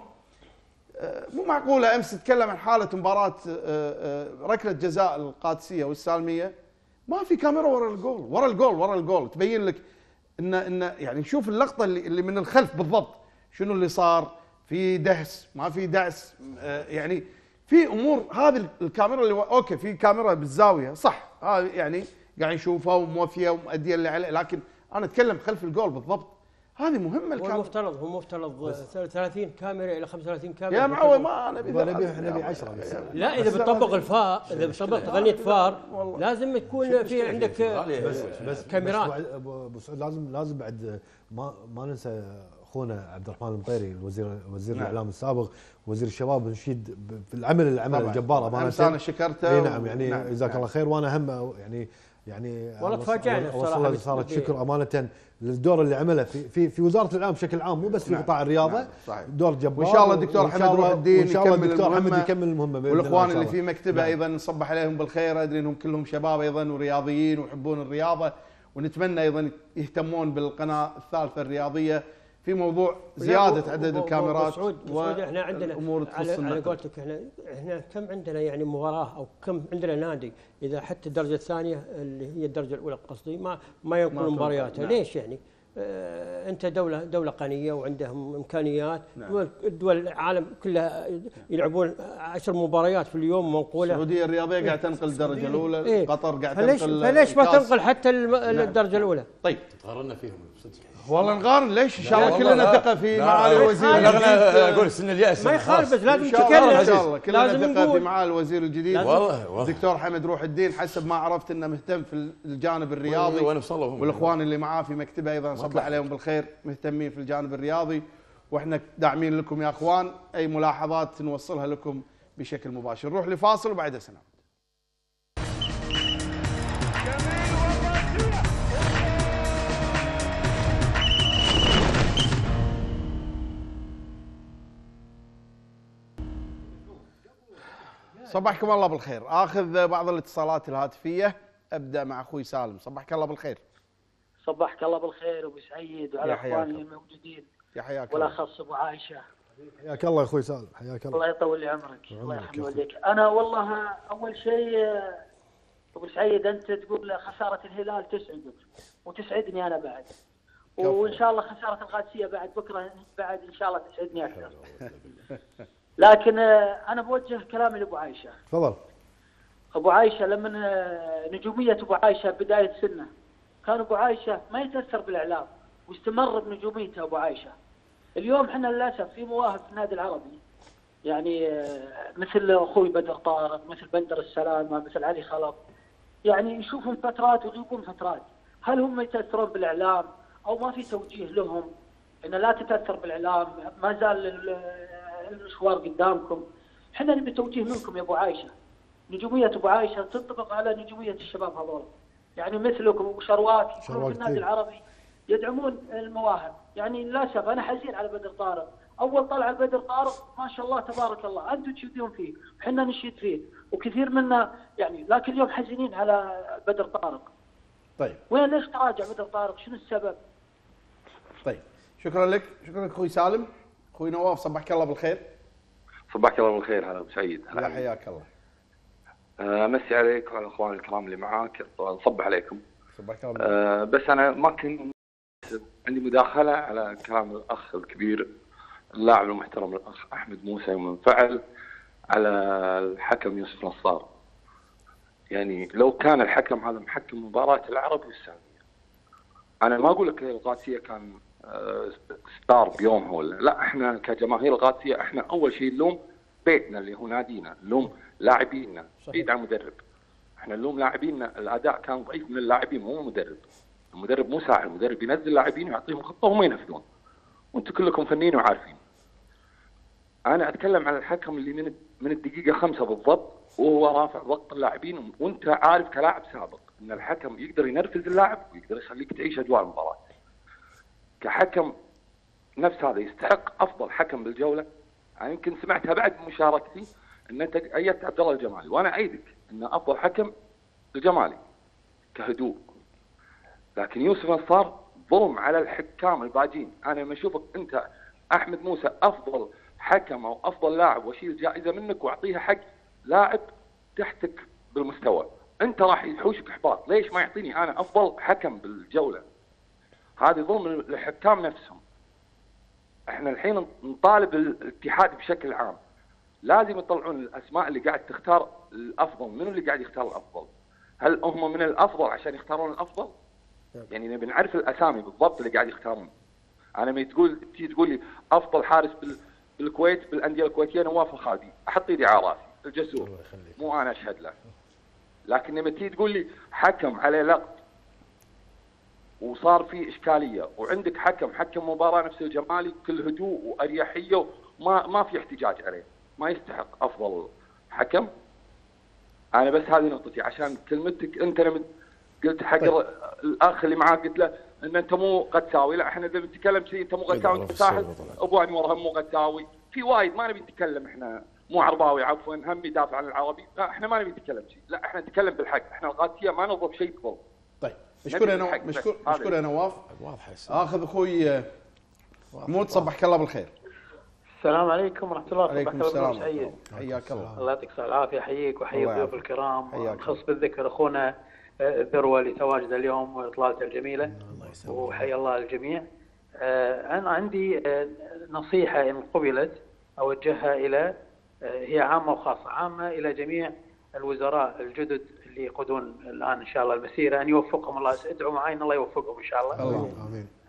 مو معقوله امس تتكلم عن حاله مباراه ركله جزاء القادسيه والسالميه ما في كاميرا ورا الجول تبين لك ان يعني شوف اللقطه اللي من الخلف بالضبط شنو اللي صار، في دهس ما في دعس، يعني في امور. هذه الكاميرا اللي اوكي في كاميرا بالزاويه صح، هذا يعني قاعد نشوفها وموفيه ومؤديه اللي عليه، لكن انا اتكلم خلف الجول بالضبط. هذه مهمه الكاميرا. هو مفترض 30 كاميرا الى 35 كاميرا. يا معود ما نبي 10 بس. لا اذا بتطبق الفار، اذا بتطبق تقنيه فار لازم تكون في عندك بس كاميرات. ابو سعود لازم بعد ما ننسى اخونا عبد الرحمن المطيري وزير الاعلام السابق وزير الشباب، نشيد في العمل الجبار امانه. انا شكرته. اي نعم يعني جزاك الله خير. وانا هم يعني والله تفاجئنا الصراحه. صارت شكر امانه للدور اللي عمله في وزاره الاعلام بشكل عام، مو بس في قطاع الرياضه. دور جبار. وان شاء الله الدكتور حمد روح الدين يكمل المهمه. والاخوان اللي في مكتبه ايضا نصبح عليهم بالخير، ادري انهم كلهم شباب ايضا ورياضيين ويحبون الرياضه، ونتمنى ايضا يهتمون بالقناه الثالثه الرياضيه في موضوع زياده عدد الكاميرات احنا عندنا على قولتك احنا كم عندنا يعني مباراه او كم عندنا نادي اذا حتى الدرجه الثانيه اللي هي الدرجه الاولى قصدي ما ينقل مبارياته. ليش يعني؟ انت دوله غنيه وعندهم امكانيات. دول العالم كلها يلعبون 10 مباريات في اليوم منقوله. السعوديه الرياضيه قاعده تنقل الدرجه الاولى، قطر قاعده تنقل. فليش ما تنقل حتى الدرجه الاولى؟ طيب تقارنا فيهم صدق. والله نقارن ليش ان شاء الله كلنا ثقه في معالي الوزير انا اقول سن الياس ما يخالف بس لازم ان شاء الله نتكلم. كلنا لازم ثقه في نقول. معالي الوزير الجديد والله الدكتور حمد روح الدين، حسب ما عرفت انه مهتم في الجانب الرياضي، وانا بصلهم والاخوان اللي معاه في مكتبه ايضا صبح عليهم بالخير مهتمين في الجانب الرياضي، واحنا داعمين لكم يا اخوان. اي ملاحظات نوصلها لكم بشكل مباشر. نروح لفاصل وبعدها سنة. صبحكم الله بالخير. اخذ بعض الاتصالات الهاتفيه. ابدا مع اخوي سالم. صبحك الله بالخير. صبحك الله بالخير ابو سعيد وعلى يا حياك اخواني الموجودين يا حياك الله. والاخص ابو عائشه. حياك الله يا اخوي سالم، حياك الله. الله يطول لي عمرك. الله يرحم والديك. انا والله اول شيء ابو سعيد انت تقول خساره الهلال تسعدك وتسعدني انا بعد، وان شاء الله خساره القادسيه بعد بكره بعد ان شاء الله تسعدني اكثر. لكن انا بوجه كلامي لابو عائشه. تفضل. ابو عائشه لما نجوميه ابو عائشه بدايه سنه كان ابو عائشه ما يتاثر بالاعلام واستمر بنجوميته ابو عائشه. اليوم احنا للاسف في مواهب في النادي العربي يعني مثل اخوي بدر طارق، مثل بندر السلامه، مثل علي خلف، يعني نشوفهم فترات ويغيبون فترات. هل هم يتاثرون بالاعلام او ما في توجيه لهم ان لا تتاثر بالاعلام؟ ما زال المشوار قدامكم. احنا نبي توجيه منكم يا ابو عائشه. نجوميه ابو عائشه تنطبق على نجوميه الشباب هذول، يعني مثلكم وشرواك يكونوا في النادي العربي يدعمون المواهب. يعني للاسف انا حزين على بدر طارق. اول طلعه بدر طارق ما شاء الله تبارك الله انتم تشيدون فيه وحنا نشيد فيه وكثير منا يعني، لكن اليوم حزينين على بدر طارق. طيب وين ليش تراجع بدر طارق؟ شنو السبب؟ طيب شكرا لك، شكرا لك اخوي سالم. اخوي نواف صبحك الله بالخير. صبحك الله بالخير. هلا ابو سعيد. يا حياك الله. امسي عليك وعلى الاخوان الكرام اللي معاك. نصبح عليكم. صبحك الله. بس انا ما كنت عندي مداخله على كلام الاخ الكبير اللاعب المحترم الاخ احمد موسى يوم انفعل على الحكم يوسف نصار. يعني لو كان الحكم هذا محكم مباراه العرب والسعوديه، انا ما اقول لك القادسيه كان ستار بيومها ولا لا، احنا كجماهير القادسيه احنا اول شيء نلوم بيتنا اللي هو نادينا، نلوم لاعبينا بعيد عن المدرب. احنا نلوم لاعبينا، الاداء كان ضعيف من اللاعبين مو المدرب. المدرب مو ساعد، المدرب ينزل لاعبين ويعطيهم خطه وهم ينفذون. وانتم كلكم فنيين وعارفين. انا اتكلم عن الحكم اللي من الدقيقه 5 بالضبط وهو رافع ضغط اللاعبين، وانت عارف كلاعب سابق ان الحكم يقدر ينرفز اللاعب ويقدر يخليك تعيش اجواء المباراه. كحكم نفس هذا يستحق افضل حكم بالجوله. انا يمكن سمعتها بعد مشاركتي ان انت ايدت عبد الله الجمالي، وانا ايدك ان افضل حكم الجمالي كهدوء. لكن يوسف نصار ظلم على الحكام الباجين. انا لما اشوفك انت احمد موسى افضل حكم او افضل لاعب واشيل جائزه منك واعطيها حق لاعب تحتك بالمستوى، انت راح يحوشك احباط. ليش ما يعطيني انا افضل حكم بالجوله؟ هذه ظلم للحكام نفسهم. احنا الحين نطالب الاتحاد بشكل عام لازم يطلعون الاسماء اللي قاعد تختار الافضل. منو اللي قاعد يختار الافضل؟ هل هم من الافضل عشان يختارون الافضل؟ يعني نبي نعرف الاسامي بالضبط اللي قاعد يختارون. انا ما تجي تقول لي افضل حارس بالكويت بالانديه الكويتيه نواف الخالدي، احط ايدي على راسي الجسور، مو انا اشهد له. لكن لما تيجي تقول لي حكم عليه لقط وصار في اشكاليه، وعندك حكم مباراه نفس الجمالي بكل هدوء واريحيه ما في احتجاج عليه، ما يستحق افضل حكم. انا بس هذه نقطتي عشان كلمتك انت لما قلت حق الاخ اللي معاك قلت له ان انت مو قدساوي. لا احنا اذا بنتكلم شيء انت مو قدساوي انت ساحل، ابو انور هم مو قدساوي، في وايد ما نبي نتكلم. احنا مو عرباوي عفوا هم يدافع عن العربي، لا احنا ما نبي نتكلم شيء، لا احنا نتكلم بالحق. احنا القادسيه ما نضرب شيء بظلم. طيب مشكور يا نواف. اخذ اخوي محمود صبحك الله بالخير. السلام عليكم ورحمه الله وبركاته. عليكم السلام. حياك الله. الله يعطيك العافيه. احييك واحيي الضيوف الكرام، نخص بالذكر اخونا الذروه اللي تواجد اليوم واطلالته الجميله، وحيا الله الجميع. انا عندي نصيحه ان قبلت اوجهها الى هي عامه وخاصه. عامه الى جميع الوزراء الجدد اللي يقودون الان ان شاء الله المسيره، ان يوفقهم الله. ادعوا معي ان الله يوفقهم ان شاء الله. اللهم امين.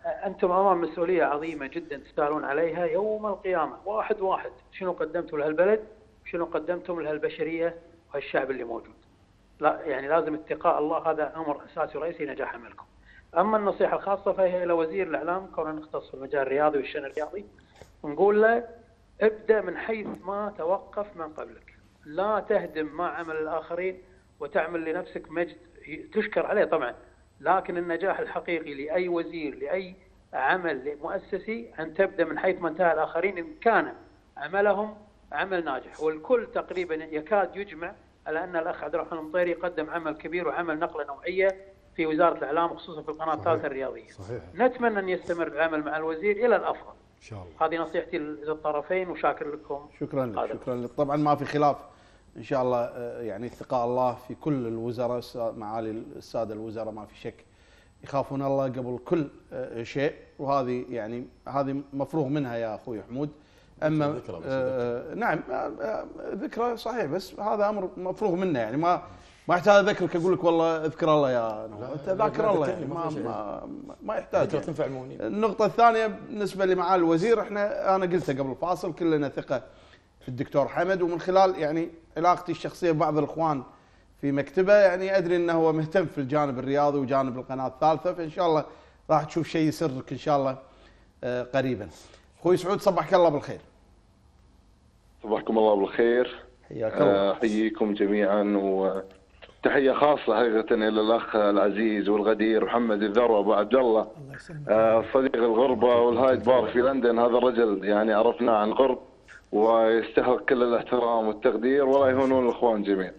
أنتم أمام مسؤولية عظيمة جدا تسألون عليها يوم القيامة، واحد واحد، شنو قدمتوا لهالبلد، شنو قدمتم لهالبشرية وهالشعب اللي موجود. لا يعني لازم اتقاء الله، هذا أمر أساسي ورئيسي نجاح عملكم. أما النصيحة الخاصة فهي إلى وزير الإعلام، كونه نختص في المجال الرياضي والشأن الرياضي، نقول له ابدأ من حيث ما توقف من قبلك، لا تهدم ما عمل الآخرين وتعمل لنفسك مجد تشكر عليه طبعا، لكن النجاح الحقيقي لأي وزير لأي عمل مؤسسي أن تبدأ من حيث ما انتهى الآخرين إن كان عملهم عمل ناجح. والكل تقريبا يكاد يجمع على أن الأخ عبد الرحمن المطيري قدم عمل كبير وعمل نقلة نوعية في وزارة الإعلام وخصوصا في القناة الثالثة الرياضية. صحيح. نتمنى أن يستمر العمل مع الوزير إلى الأفضل إن شاء الله. هذه نصيحتي للطرفين وشاكر لكم. شكرا لك. شكرا لك. طبعا ما في خلاف ان شاء الله، يعني اتقاء الله في كل الوزراء، معالي الساده الوزراء ما في شك يخافون الله قبل كل شيء، وهذه يعني هذه مفروغ منها يا اخوي حمود. اما نعم ذكرى صحيح، بس هذا امر مفروغ منه، يعني ما يحتاج اذكرك اقول لك والله اذكر الله يا نور، انت ذاكر الله يعني ما يحتاج ذكرى تنفع المؤمنين. النقطه الثانيه بالنسبه لمعالي الوزير، انا قلتها قبل الفاصل، كلنا ثقه في الدكتور حمد، ومن خلال يعني علاقتي الشخصيه ببعض الاخوان في مكتبه يعني ادري انه هو مهتم في الجانب الرياضي وجانب القناه الثالثه، فان شاء الله راح تشوف شيء يسرك ان شاء الله قريبا. اخوي سعود صبحك الله بالخير. صبحكم الله بالخير. حياك الله. احييكم جميعا، وتحيه خاصه حقيقه الى الاخ العزيز والغدير محمد الذروه ابو عبد الله، صديق الغربه والهايد بار في لندن. هذا الرجل يعني عرفناه عن قرب ويستحق كل الاحترام والتقدير، ولا يهونون الاخوان جميعا.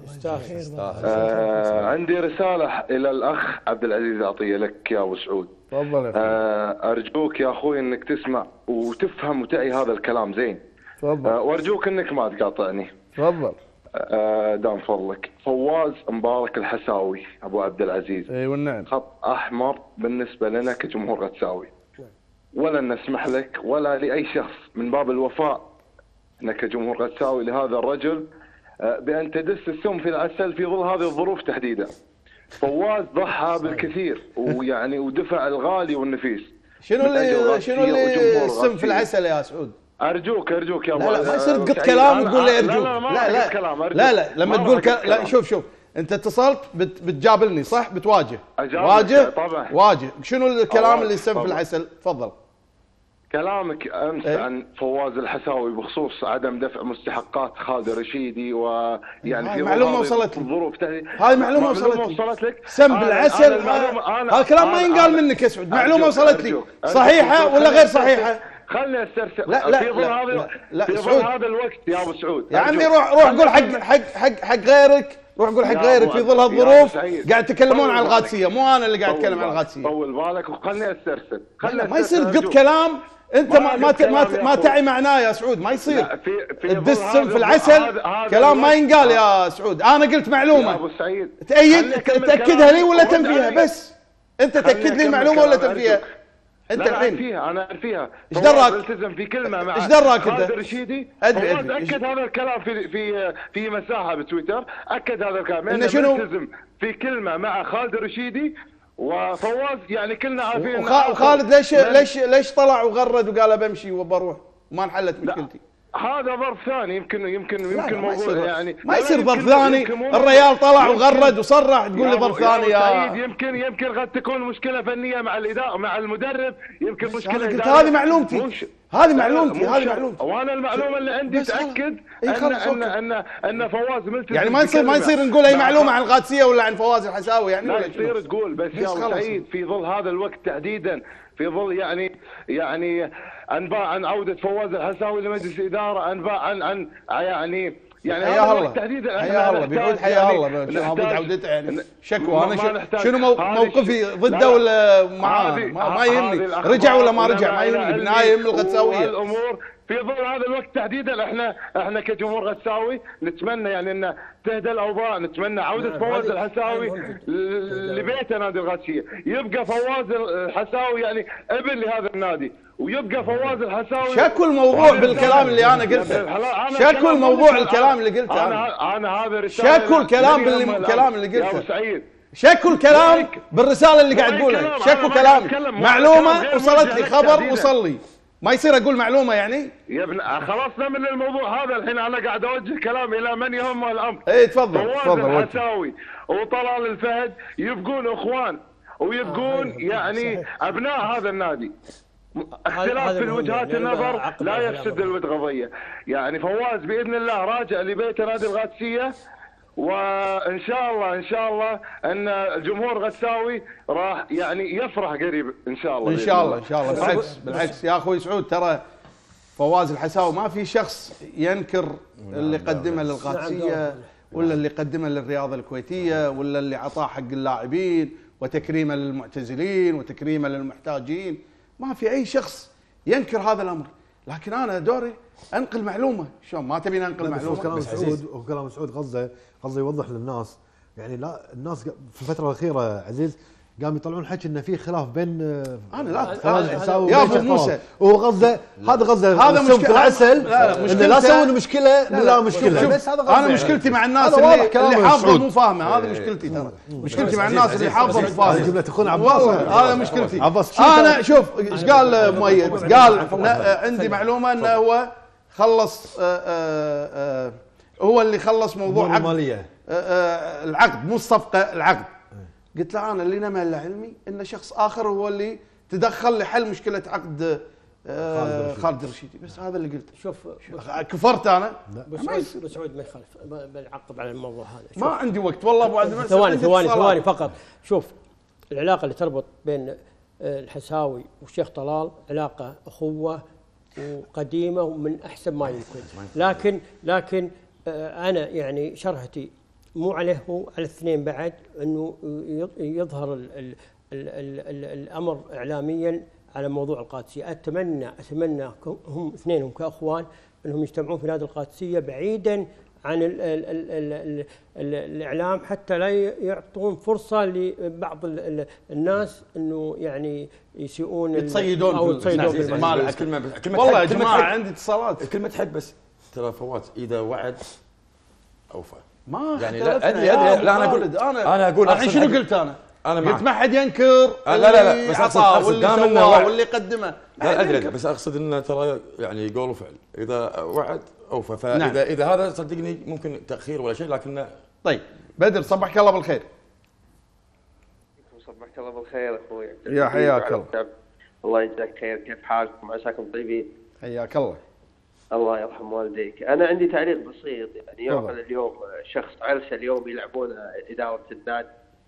عندي رساله الى الاخ عبد العزيز عطيه لك يا ابو سعود. تفضل. ارجوك يا اخوي انك تسمع وتفهم وتعي هذا الكلام زين. تفضل. وارجوك انك ما تقاطعني. تفضل. دام فضلك. فواز مبارك الحساوي ابو عبد العزيز، اي والنعم، خط احمر بالنسبه لنا كجمهور غساوي، ولن نسمح لك ولا لاي شخص من باب الوفاء انك كجمهور غساوي لهذا الرجل بان تدس السم في العسل في ظل هذه الظروف تحديدا. فواز ضحى بالكثير ويعني ودفع الغالي والنفيس. شنو اللي السم في العسل يا سعود؟ ارجوك يا ابو. لا ما يصير تقط كلام وتقول لي ارجوك. لا لما تقول لا شوف انت اتصلت بتجابلني صح؟ بتواجه. واجه طبعا. واجه. شنو الكلام اللي السم في العسل؟ تفضل. كلامك امس عن فواز الحساوي بخصوص عدم دفع مستحقات خالد الرشيدي، ويعني في معلومه وصلت لي. هاي معلومه وصلت لك. سم بالعسل هذا الكلام ما ينقال منك يا سعود. معلومه وصلت لي صحيحه ولا غير صحيحه؟ خلني استرسل. لا في ظل هذا الوقت يا ابو سعود يا عمي روح قول حق غيرك، روح قول حق غيرك في ظل هالظروف قاعد تتكلمون عن القادسيه، مو انا اللي قاعد اتكلم عن القادسيه. طول بالك وخلني استرسل. ما يصير تقط كلام انت ما تعي معناه يا سعود، ما يصير الدسم في العسل. كلام ما ينقال يا سعود. انا قلت معلومه يا ابو سعيد تاكدها لي ولا تنفيها؟ بس انت تاكد لي المعلومه ولا تنفيها؟ انت الحين انا فيها. ايش دراك؟ التزم في كلمه مع ايش دراك انت؟ خالد الرشيدي. ادري اكد هذا الكلام في مساحه بتويتر، اكد هذا الكلام انه شنو؟ التزم في كلمه مع خالد الرشيدي وفواز، يعني كلنا عارفين. وخالد ليش طلع وغرد وقال بمشي وبروح وما انحلت مشكلتي؟ هذا ظرف ثاني. يمكن موضوع يعني ما يصير ظرف ثاني. الريال طلع وغرد وصرح تقول لي ظرف ثاني يا يمكن قد تكون مشكله فنيه مع الاداره مع المدرب، يمكن مشكله. قلت هذه معلومتي. هذه معلومتي. وانا المعلومه اللي عندي تاكد ان فواز ملتزم. يعني ما يصير نقول اي معلومه عن القادسيه ولا عن فواز الحساوي يعني. لا يصير تقول، بس يا ابو سعيد في ظل هذا الوقت تحديدا، في ظل يعني انباء عن عوده فواز الحساوي لمجلس الاداره، انباء عن يعني حياه الله تحديدا. حياه الله بيعود. حياه الله بيعود عودته يعني شكوى. انا شنو موقفي ضده ولا معاه؟ ما يهمني رجع ولا ما رجع، ما يهمني. بالنهايه يهم الغساويه. الامور في ظل هذا الوقت تحديدا احنا كجمهور غساوي نتمنى يعني ان تهدى الاوضاع، نتمنى عوده فواز الحساوي لبيت نادي الغاسيه، يبقى فواز الحساوي يعني ابن لهذا النادي، ويبقى فواز الحساوي. شكو الموضوع بالكلام اللي انا قلته. شكو الموضوع الكلام اللي قلته. انا هذا رساله. شكو الكلام اللي قلته يا ابو سعيد. شكو الكلام بالرساله اللي قاعد تقولها، شكو كلام، معلومه وصلت لي، خبر وصل لي، ما يصير اقول معلومه يعني. يا ابن خلصنا من الموضوع هذا، الحين انا قاعد اوجه كلامي الى من يهمه الامر. اي تفضل فواز الحساوي وطلال الفهد يبقون اخوان ويبقون يعني ابناء هذا النادي. اختلاف في وجهات النظر لا يفسد الود قضيه. يعني فواز باذن الله راجع لبيت نادي القادسيه، وان شاء الله ان الجمهور غساوي راح يعني يفرح قريب ان شاء الله. ان شاء الله بالعكس يا اخوي سعود، ترى فواز الحساوي ما في شخص ينكر اللي قدمه للقادسيه ولا اللي قدمه للرياضه الكويتيه ولا اللي عطاه حق اللاعبين وتكريمه للمعتزلين وتكريمه للمحتاجين، ما في اي شخص ينكر هذا الامر، لكن انا دوري انقل معلومه. شلون ما تبيني انقل معلومه؟ كلام سعود غزه يوضح للناس، يعني لا الناس في الفتره الاخيره عزيز قام يطلعون حكي ان في خلاف بين فواز الحساوي يا ابو موسى وغزه. هذا غزه هذا مشكله عسل، لا سوون مشكله لا مشكله. بس هذا انا مشكلتي مع الناس اللي حافظه مو فاهمه، هذه مشكلتي. ترى مشكلتي مع الناس اللي حافظه مو فاهمه. جبنا اخونا عباس، هذا مشكلتي. انا شوف ايش قال مؤيد، قال عندي معلومه انه هو خلص هو اللي خلص موضوع الماليه العقد، مو الصفقه، العقد. قلت له انا اللي نمى له علمي ان شخص اخر هو اللي تدخل لحل مشكله عقد خالد الرشيدي، بس هذا اللي قلته. شوف كفرت انا. بس سعود ما يخالف، بنعقب على الموضوع هذا. ما عندي وقت والله ابو عبد المنعم. ثواني فقط. شوف العلاقه اللي تربط بين الحساوي والشيخ طلال علاقه اخوه وقديمه ومن احسن ما يمكن، لكن انا يعني شرحتي مو عليه، هو على الاثنين بعد، انه يظهر الامر اعلاميا على موضوع القادسيه. اتمنى هم اثنينهم كاخوان انهم يجتمعون في نادي القادسيه بعيدا عن الاعلام، حتى لا يعطون فرصه لبعض الناس انه يعني يسيئون يتصيدون والله يا جماعه عندي اتصالات. كلمه حد بس، ترى فواز اذا وعد اوفى. ما يعني لا انا اقول الحين شنو قلت انا قلت ما حد ينكر لا بس اقصد واللي سواه واللي قدمه. لا ادري بس اقصد انه ترى يعني قول وفعل، اذا وعد اوفى. فاذا اذا هذا صدقني ممكن تاخير ولا شيء، لكن طيب. بدر صبحك الله بالخير. صبحك الله بالخير اخوي. يا حياك الله. الله يجزاك خير، كيف حالكم؟ عساكم طيبين. حياك الله. الله يرحم والديك. أنا عندي تعليق بسيط. يعني يعقل اليوم شخص عرس اليوم يلعبون إدارة النادي،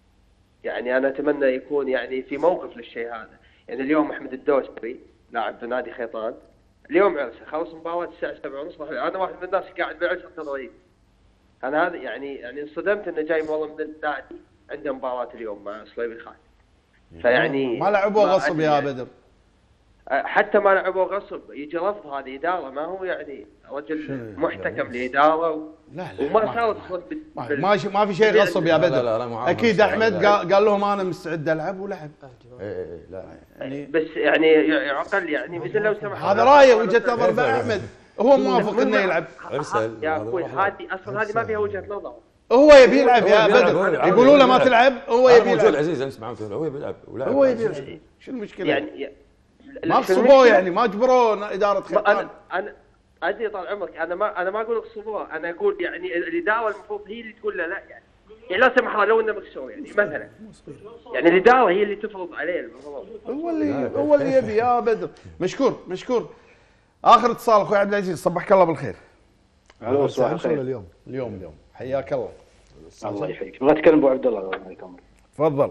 يعني أنا أتمنى يكون يعني في موقف للشيء هذا. يعني اليوم أحمد الدوسري لاعب في نادي خيطان، اليوم عرسه خلص مباراة الساعة 7:30. أنا واحد من الناس قاعد بعرس التضريب. أنا هذا يعني انصدمت إنه جاي والله من النادي عنده مباراة اليوم مع صليبي خان. فيعني ما لعبوا غصب يا بدر. حتى ما لعبوا غصب، يجي رفض هذه إدارة، ما هو يعني رجل محتكم لإدارة وما صارت ما في شيء غصب يا بدر. لا أكيد أحمد قال لهم أنا مستعد ألعب ولعب. لا يعني بس يعني يعقل يعني مثل لو سمح. هذا رأيه وجهة نظر أحمد، هو موافق إنه يلعب. يا أخوي هذه أصلا هذه ما فيها وجهة نظر. هو يبي يلعب يا بدر، يقولوا له ما تلعب، هو يبي يلعب. عزيز اسمع هو يبي يلعب ولعب. هو يبي يلعب. شو المشكلة؟ يعني ما غصبوه، يعني ما جبروه إدارة خيطان. أنا أدري طال عمرك، أنا ما أقول غصبوه، أنا أقول يعني الإدارة المفروض هي اللي تقول له لا. يعني لا سمح الله لو إنه مكسور يعني مثلا، يعني الإدارة هي اللي تفرض عليه الموضوع. هو اللي يبي يا بدر. مشكور. آخر اتصال أخوي عبد العزيز، صبحك الله بالخير. الو صباح الخير. اليوم حياك الله. الله يحييك. ابغى اتكلم ابو عبد الله الله يكرمك. تفضل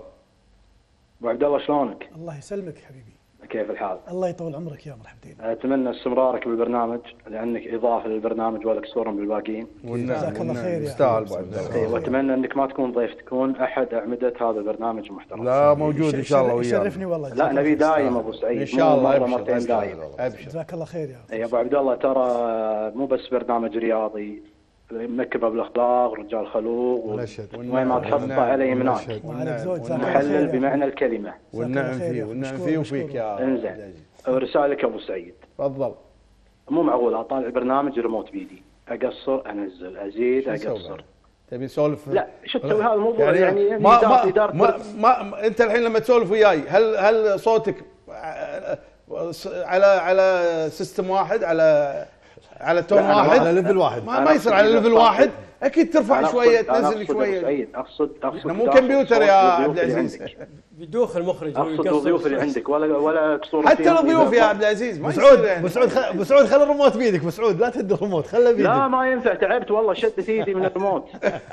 ابو عبد الله، شلونك؟ الله يسلمك حبيبي. كيف الحال؟ الله يطول عمرك يا مرحبتين. اتمنى استمرارك بالبرنامج لانك اضافه للبرنامج ولك صوره بالباقيين. جزاك الله خير يا مستاهل ابو عبد الله. واتمنى انك ما تكون ضيف، تكون احد اعمده هذا البرنامج المحترم. لا موجود ان شاء الله وياك. يشرفني والله. لا نبي دايم ابو سعيد ان شاء الله. مرتين دايم. جزاك الله خير يا ابو عبد الله. ترى مو بس برنامج رياضي، مكبه بالاخلاق، رجال خلوق، وين ما تحط علي من هناك، محلل بمعنى الكلمه. والنعم فيه وفيك يا انزين. رسالك ابو سعيد. تفضل. مو معقول اطالع برنامج ريموت بيدي، اقصر انزل، ازيد اقصر. تبي نسولف؟ لا شو تسوي هذا الموضوع يعني ما انت الحين لما تسولف وياي هل صوتك على سيستم واحد، على تون واحد، على ليفل واحد، ما يصير على ليفل واحد، اكيد ترفع شويه تنزل شويه. اقصد مو كمبيوتر يا عبد العزيز، بدوخ المخرج اقصد الضيوف اللي عندك ولا كسور حتى الضيوف يا عبد العزيز. مسعود خلي الريموت بيدك، مسعود لا تهد الريموت، خله بيدك. لا ما ينفع، تعبت والله، شدت ايدي من الريموت.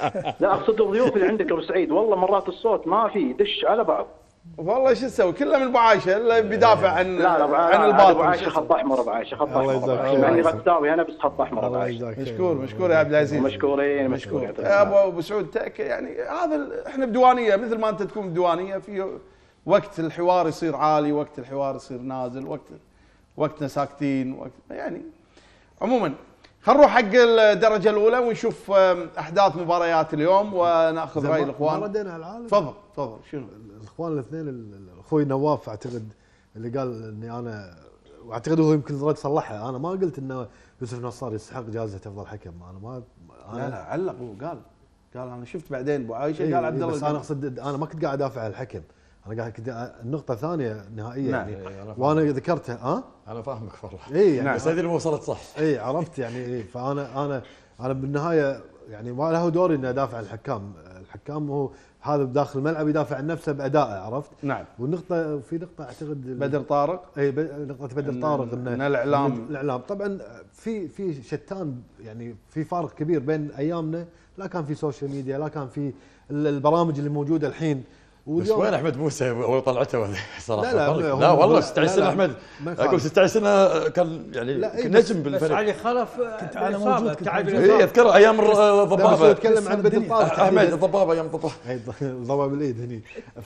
لا اقصد الضيوف اللي عندك ابو سعيد، والله مرات الصوت ما في دش على بعض. والله شو تسوي، كله من ابو عايشه اللي بيدافع عن الباطل. ابو عايشه خط احمر، ابو عيشه خط احمر، مع اني غثاوي انا بس خط احمر. ابو عيشه مشكور يا عبد العزيز. مشكورين يا ابو سعود. يعني هذا احنا بديوانيه، مثل ما انت تكون بديوانيه، في وقت الحوار يصير عالي، وقت الحوار يصير نازل، وقتنا ساكتين، يعني عموما خلينا نروح حق الدرجه الاولى ونشوف احداث مباريات اليوم وناخذ راي الاخوان. ما ردينا على العالم. تفضل. شنو الاخوان الاثنين، اخوي نواف اعتقد اللي قال اني انا، واعتقد هو يمكن رد صلحها، انا ما قلت انه يوسف نصار يستحق جائزه افضل حكم. انا لا علق، هو قال انا شفت بعدين ابو عايشه قال عبد الله، بس انا اقصد انا ما كنت قاعد ادافع عن الحكم، انا قاعد النقطه ثانيه نهائيه. نعم. يعني وانا ذكرتها. انا فاهمك والله. يعني بس هذه اللي وصلت صح. عرفت يعني. فانا بالنهايه يعني ما له دوري اني ادافع عن الحكام هو هذا بداخل الملعب يدافع عن نفسه بادائه، عرفت؟ نعم. والنقطه في نقطه اعتقد بدر طارق، نقطه بدر طارق ان الاعلام طبعا في شتان، يعني في فارق كبير بين ايامنا، لا كان في سوشيال ميديا، لا كان في البرامج اللي موجوده الحين. بس وين احمد موسى وطلعته صراحه؟ لا والله 16 سنه احمد، اقول 16 سنه كان يعني نجم بالفريق. بس علي خلف كنت انا موجود، اذكر ايام الضبابه. اتكلم عن بدر طارق احمد الضبابه، ايام الضبابه ضباب الايد هني.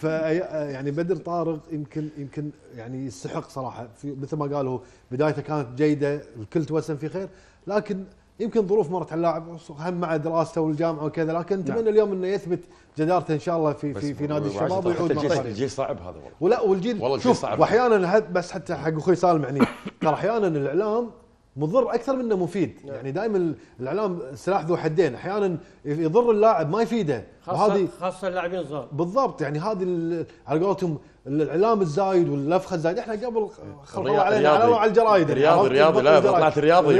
يعني بدر طارق يمكن يعني يستحق صراحه، في مثل ما قال هو بدايته كانت جيده، الكل توسم في خير، لكن يمكن ظروف مرت على اللاعب، هم مع دراسته والجامعه وكذا، لكن نتمنى اليوم انه يثبت جدارته ان شاء الله في نادي الشباب ويعود مره ثانيه. الجيل صعب هذا والله. ولا والجيل شوف، واحيانا بس حتى حق اخوي سالم يعني ترى احيانا الاعلام مضر اكثر منه مفيد. يعني دائما الاعلام سلاح ذو حدين، احيانا يضر اللاعب ما يفيده، خاصه اللاعبين الصغار. بالضبط، يعني هذه على قولتهم الاعلام الزايد واللفخه الزايد. احنا قبل خلطوا علينا على الجرايد رياضي لا طلعت رياضي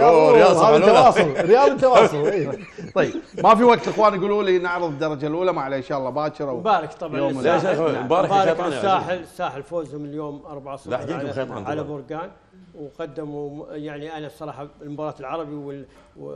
رياض تواصل. طيب ما في وقت الاخوان يقولوا لي نعرض الدرجه الاولى، ما عليه ان شاء الله باكر. مبارك طبعا، مبارك الساحل فوزهم اليوم 4-0 على برقان، وقدموا يعني انا الصراحه المباراه العربي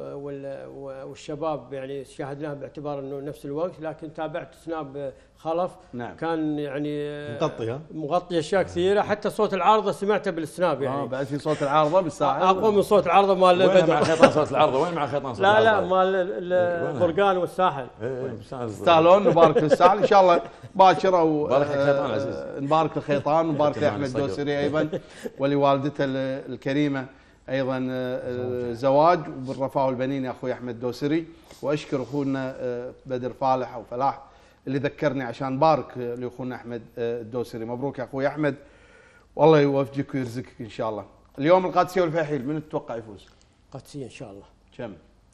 والشباب يعني شاهدناها باعتبار انه نفس الوقت، لكن تابعت سناب خلف. نعم. كان يعني مغطي اشياء كثيره، حتى صوت العارضه سمعته بالسناب يعني. بعد في صوت العارضه بالساحل اقوى من صوت العارضه مال بدر. وين مع خيطان صوت العارضه؟ وين مع خيطان صوت العارضه؟ لا مال برقان والساحل. يستاهلون. نبارك للساحل ان شاء الله باكر، نبارك للخيطان عزيز، نبارك للخيطان، ونبارك لاحمد الدوسري ايضا ولوالدته الكريمه ايضا زواج وبالرفاه والبنين يا اخوي احمد الدوسري. واشكر اخونا بدر فالح او فلاح اللي ذكرني عشان نبارك لاخونا احمد الدوسري. مبروك يا اخوي احمد، والله يوفقك ويرزقك ان شاء الله. اليوم القادسيه والفيحيل من تتوقع يفوز؟ قادسيه ان شاء الله. كم؟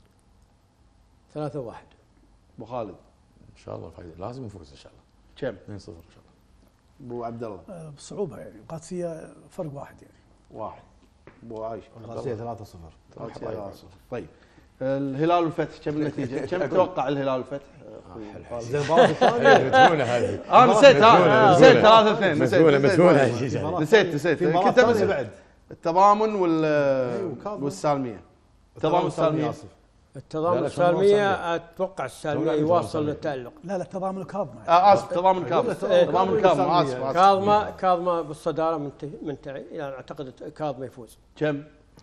3-1. ابو خالد؟ ان شاء الله فايز، لازم نفوز ان شاء الله. كم؟ 2-0 ان شاء الله. ابو عبد الله؟ بصعوبه يعني، القادسيه فرق واحد يعني. واحد. ابو عايشه؟ القادسيه 3-0. طيب الهلال والفتح كم النتيجه؟ كم تتوقع الهلال والفتح؟ زين المباراه الثانيه متهونه هذه. نسيت 3-2 نسيت كتبت بعد التضامن والسالميه. التضامن والسالميه اتوقع السالميه يواصل للتألق. لا التضامن وكاظمه. اسف تضامن كاظمه. اسف كاظمه بالصداره يعني اعتقد كاظمه يفوز. كم؟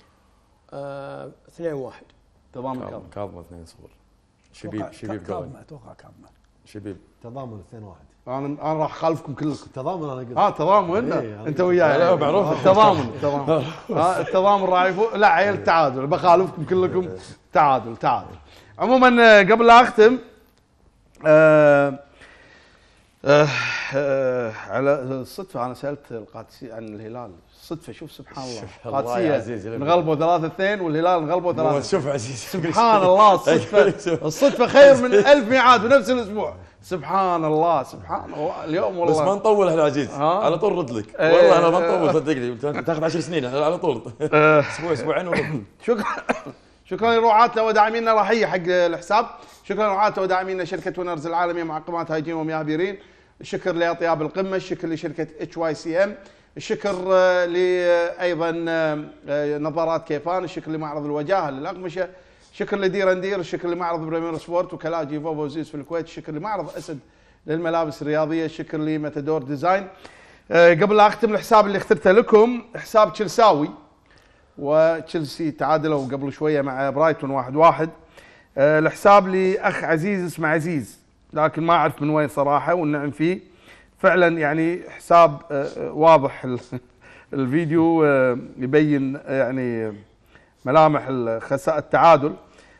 2-1. تضامن كاظمه 2-0. شبيب كاظمه اتوقع كاظمه. شبيب تضامن 2-1. انا راح اخالفكم كلكم. تضامن انا قلت. تضامن انت وياي. لا معروف التضامن التضامن راح يفوز. لا عيل تعادل، بخالفكم كلكم. تعادل. عموما قبل لا اختم على الصدفه انا سالت القادسي عن الهلال، صدفه شوف سبحان الله. الله يا عزيز نغلبوا 3-2 والهلال نغلبوا 3. شوف عزيز سبحان الله الصدفه خير من 1000 ميعاد بنفس الاسبوع. سبحان الله سبحان الله. اليوم والله بس ما نطول احنا عزيز على طول رد لك والله انا ما نطول صدقني تاخذ 10 سنين على طول اسبوع اسبوعين ورد. شكرا لرعاتنا وداعمينا راحيه حق الحساب. شكرا لرعاتنا وداعمينا شركه وينرز العالميه معقمات هايجين ومياه بيرين. الشكر لاطياب القمه. الشكر لشركه HYCM. الشكر ايضا نظارات كيفان. الشكر لمعرض الوجاهه للاقمشه. الشكر لدير اندير. الشكر لمعرض بريمير سبورت وكلاء جيفوفا وزيز في الكويت. الشكر لمعرض اسد للملابس الرياضيه. الشكر لمتادور ديزاين. قبل لا اختم الحساب اللي اخترته لكم حساب تشيلساوي، وتشيلسي تعادلوا قبل شويه مع برايتون 1-1. الحساب لاخ عزيز اسمه عزيز لكن ما اعرف من وين صراحه والنعم فيه فعلا، يعني حساب واضح الفيديو يبين يعني ملامح التعادل.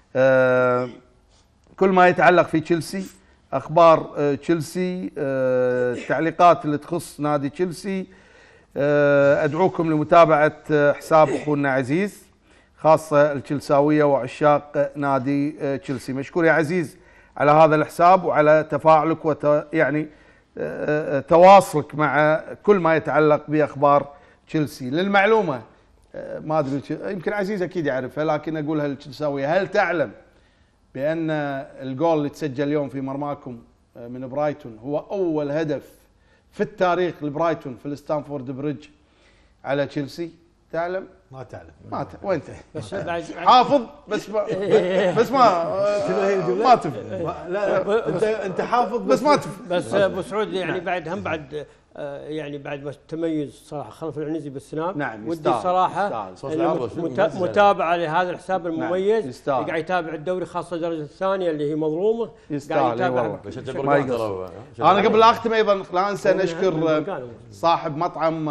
كل ما يتعلق في تشيلسي، اخبار تشيلسي، التعليقات اللي تخص نادي تشيلسي، ادعوكم لمتابعه حساب اخونا عزيز خاصه التشيلساويه وعشاق نادي تشيلسي. مشكور يا عزيز على هذا الحساب وعلى تفاعلك يعني تواصلك مع كل ما يتعلق باخبار تشيلسي. للمعلومه ما ادري يمكن عزيز اكيد يعرفها لكن اقولها للتشيلساويه، هل تعلم بان الجول اللي تسجل اليوم في مرماكم من برايتون هو اول هدف في التاريخ لبرايتون في الستانفورد بريدج على تشيلسي؟ تعلم؟ ما تعلم. ما تعلم. وين حافظ بس ما تفهم. لا انت حافظ بس ما تفهم. بس ابو سعود يعني بعد يعني بعد ما تميز صراحه خلف العنزي بالسناب. نعم ودي صراحه متابعه لهذا الحساب المميز. نعم. قاعد يتابع الدوري خاصه الدرجه الثانيه اللي هي مظلومه. قاعد يتابع. انا قبل لا اختم ايضا لا انسى نشكر صاحب مطعم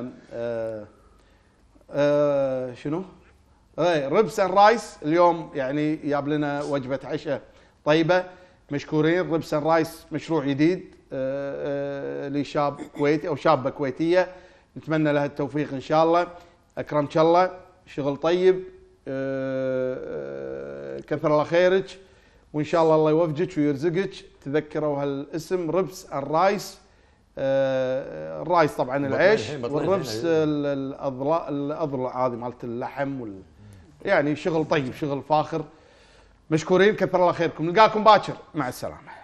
شنو؟ ربس اند رايس. اليوم يعني جاب لنا وجبه عشاء طيبه. مشكورين. ربس اند رايس مشروع جديد لشاب كويتي او شابه كويتيه، نتمنى لها التوفيق ان شاء الله. اكرمك الله، شغل طيب، كثر الله خيرك وان شاء الله الله يوفقك ويرزقك. تذكروا هالاسم ربس الرايس. الرايس طبعا العيش والربس الاضلع هذه مالت اللحم يعني شغل طيب شغل فاخر. مشكورين كثر الله خيركم. نلقاكم باكر. مع السلامه.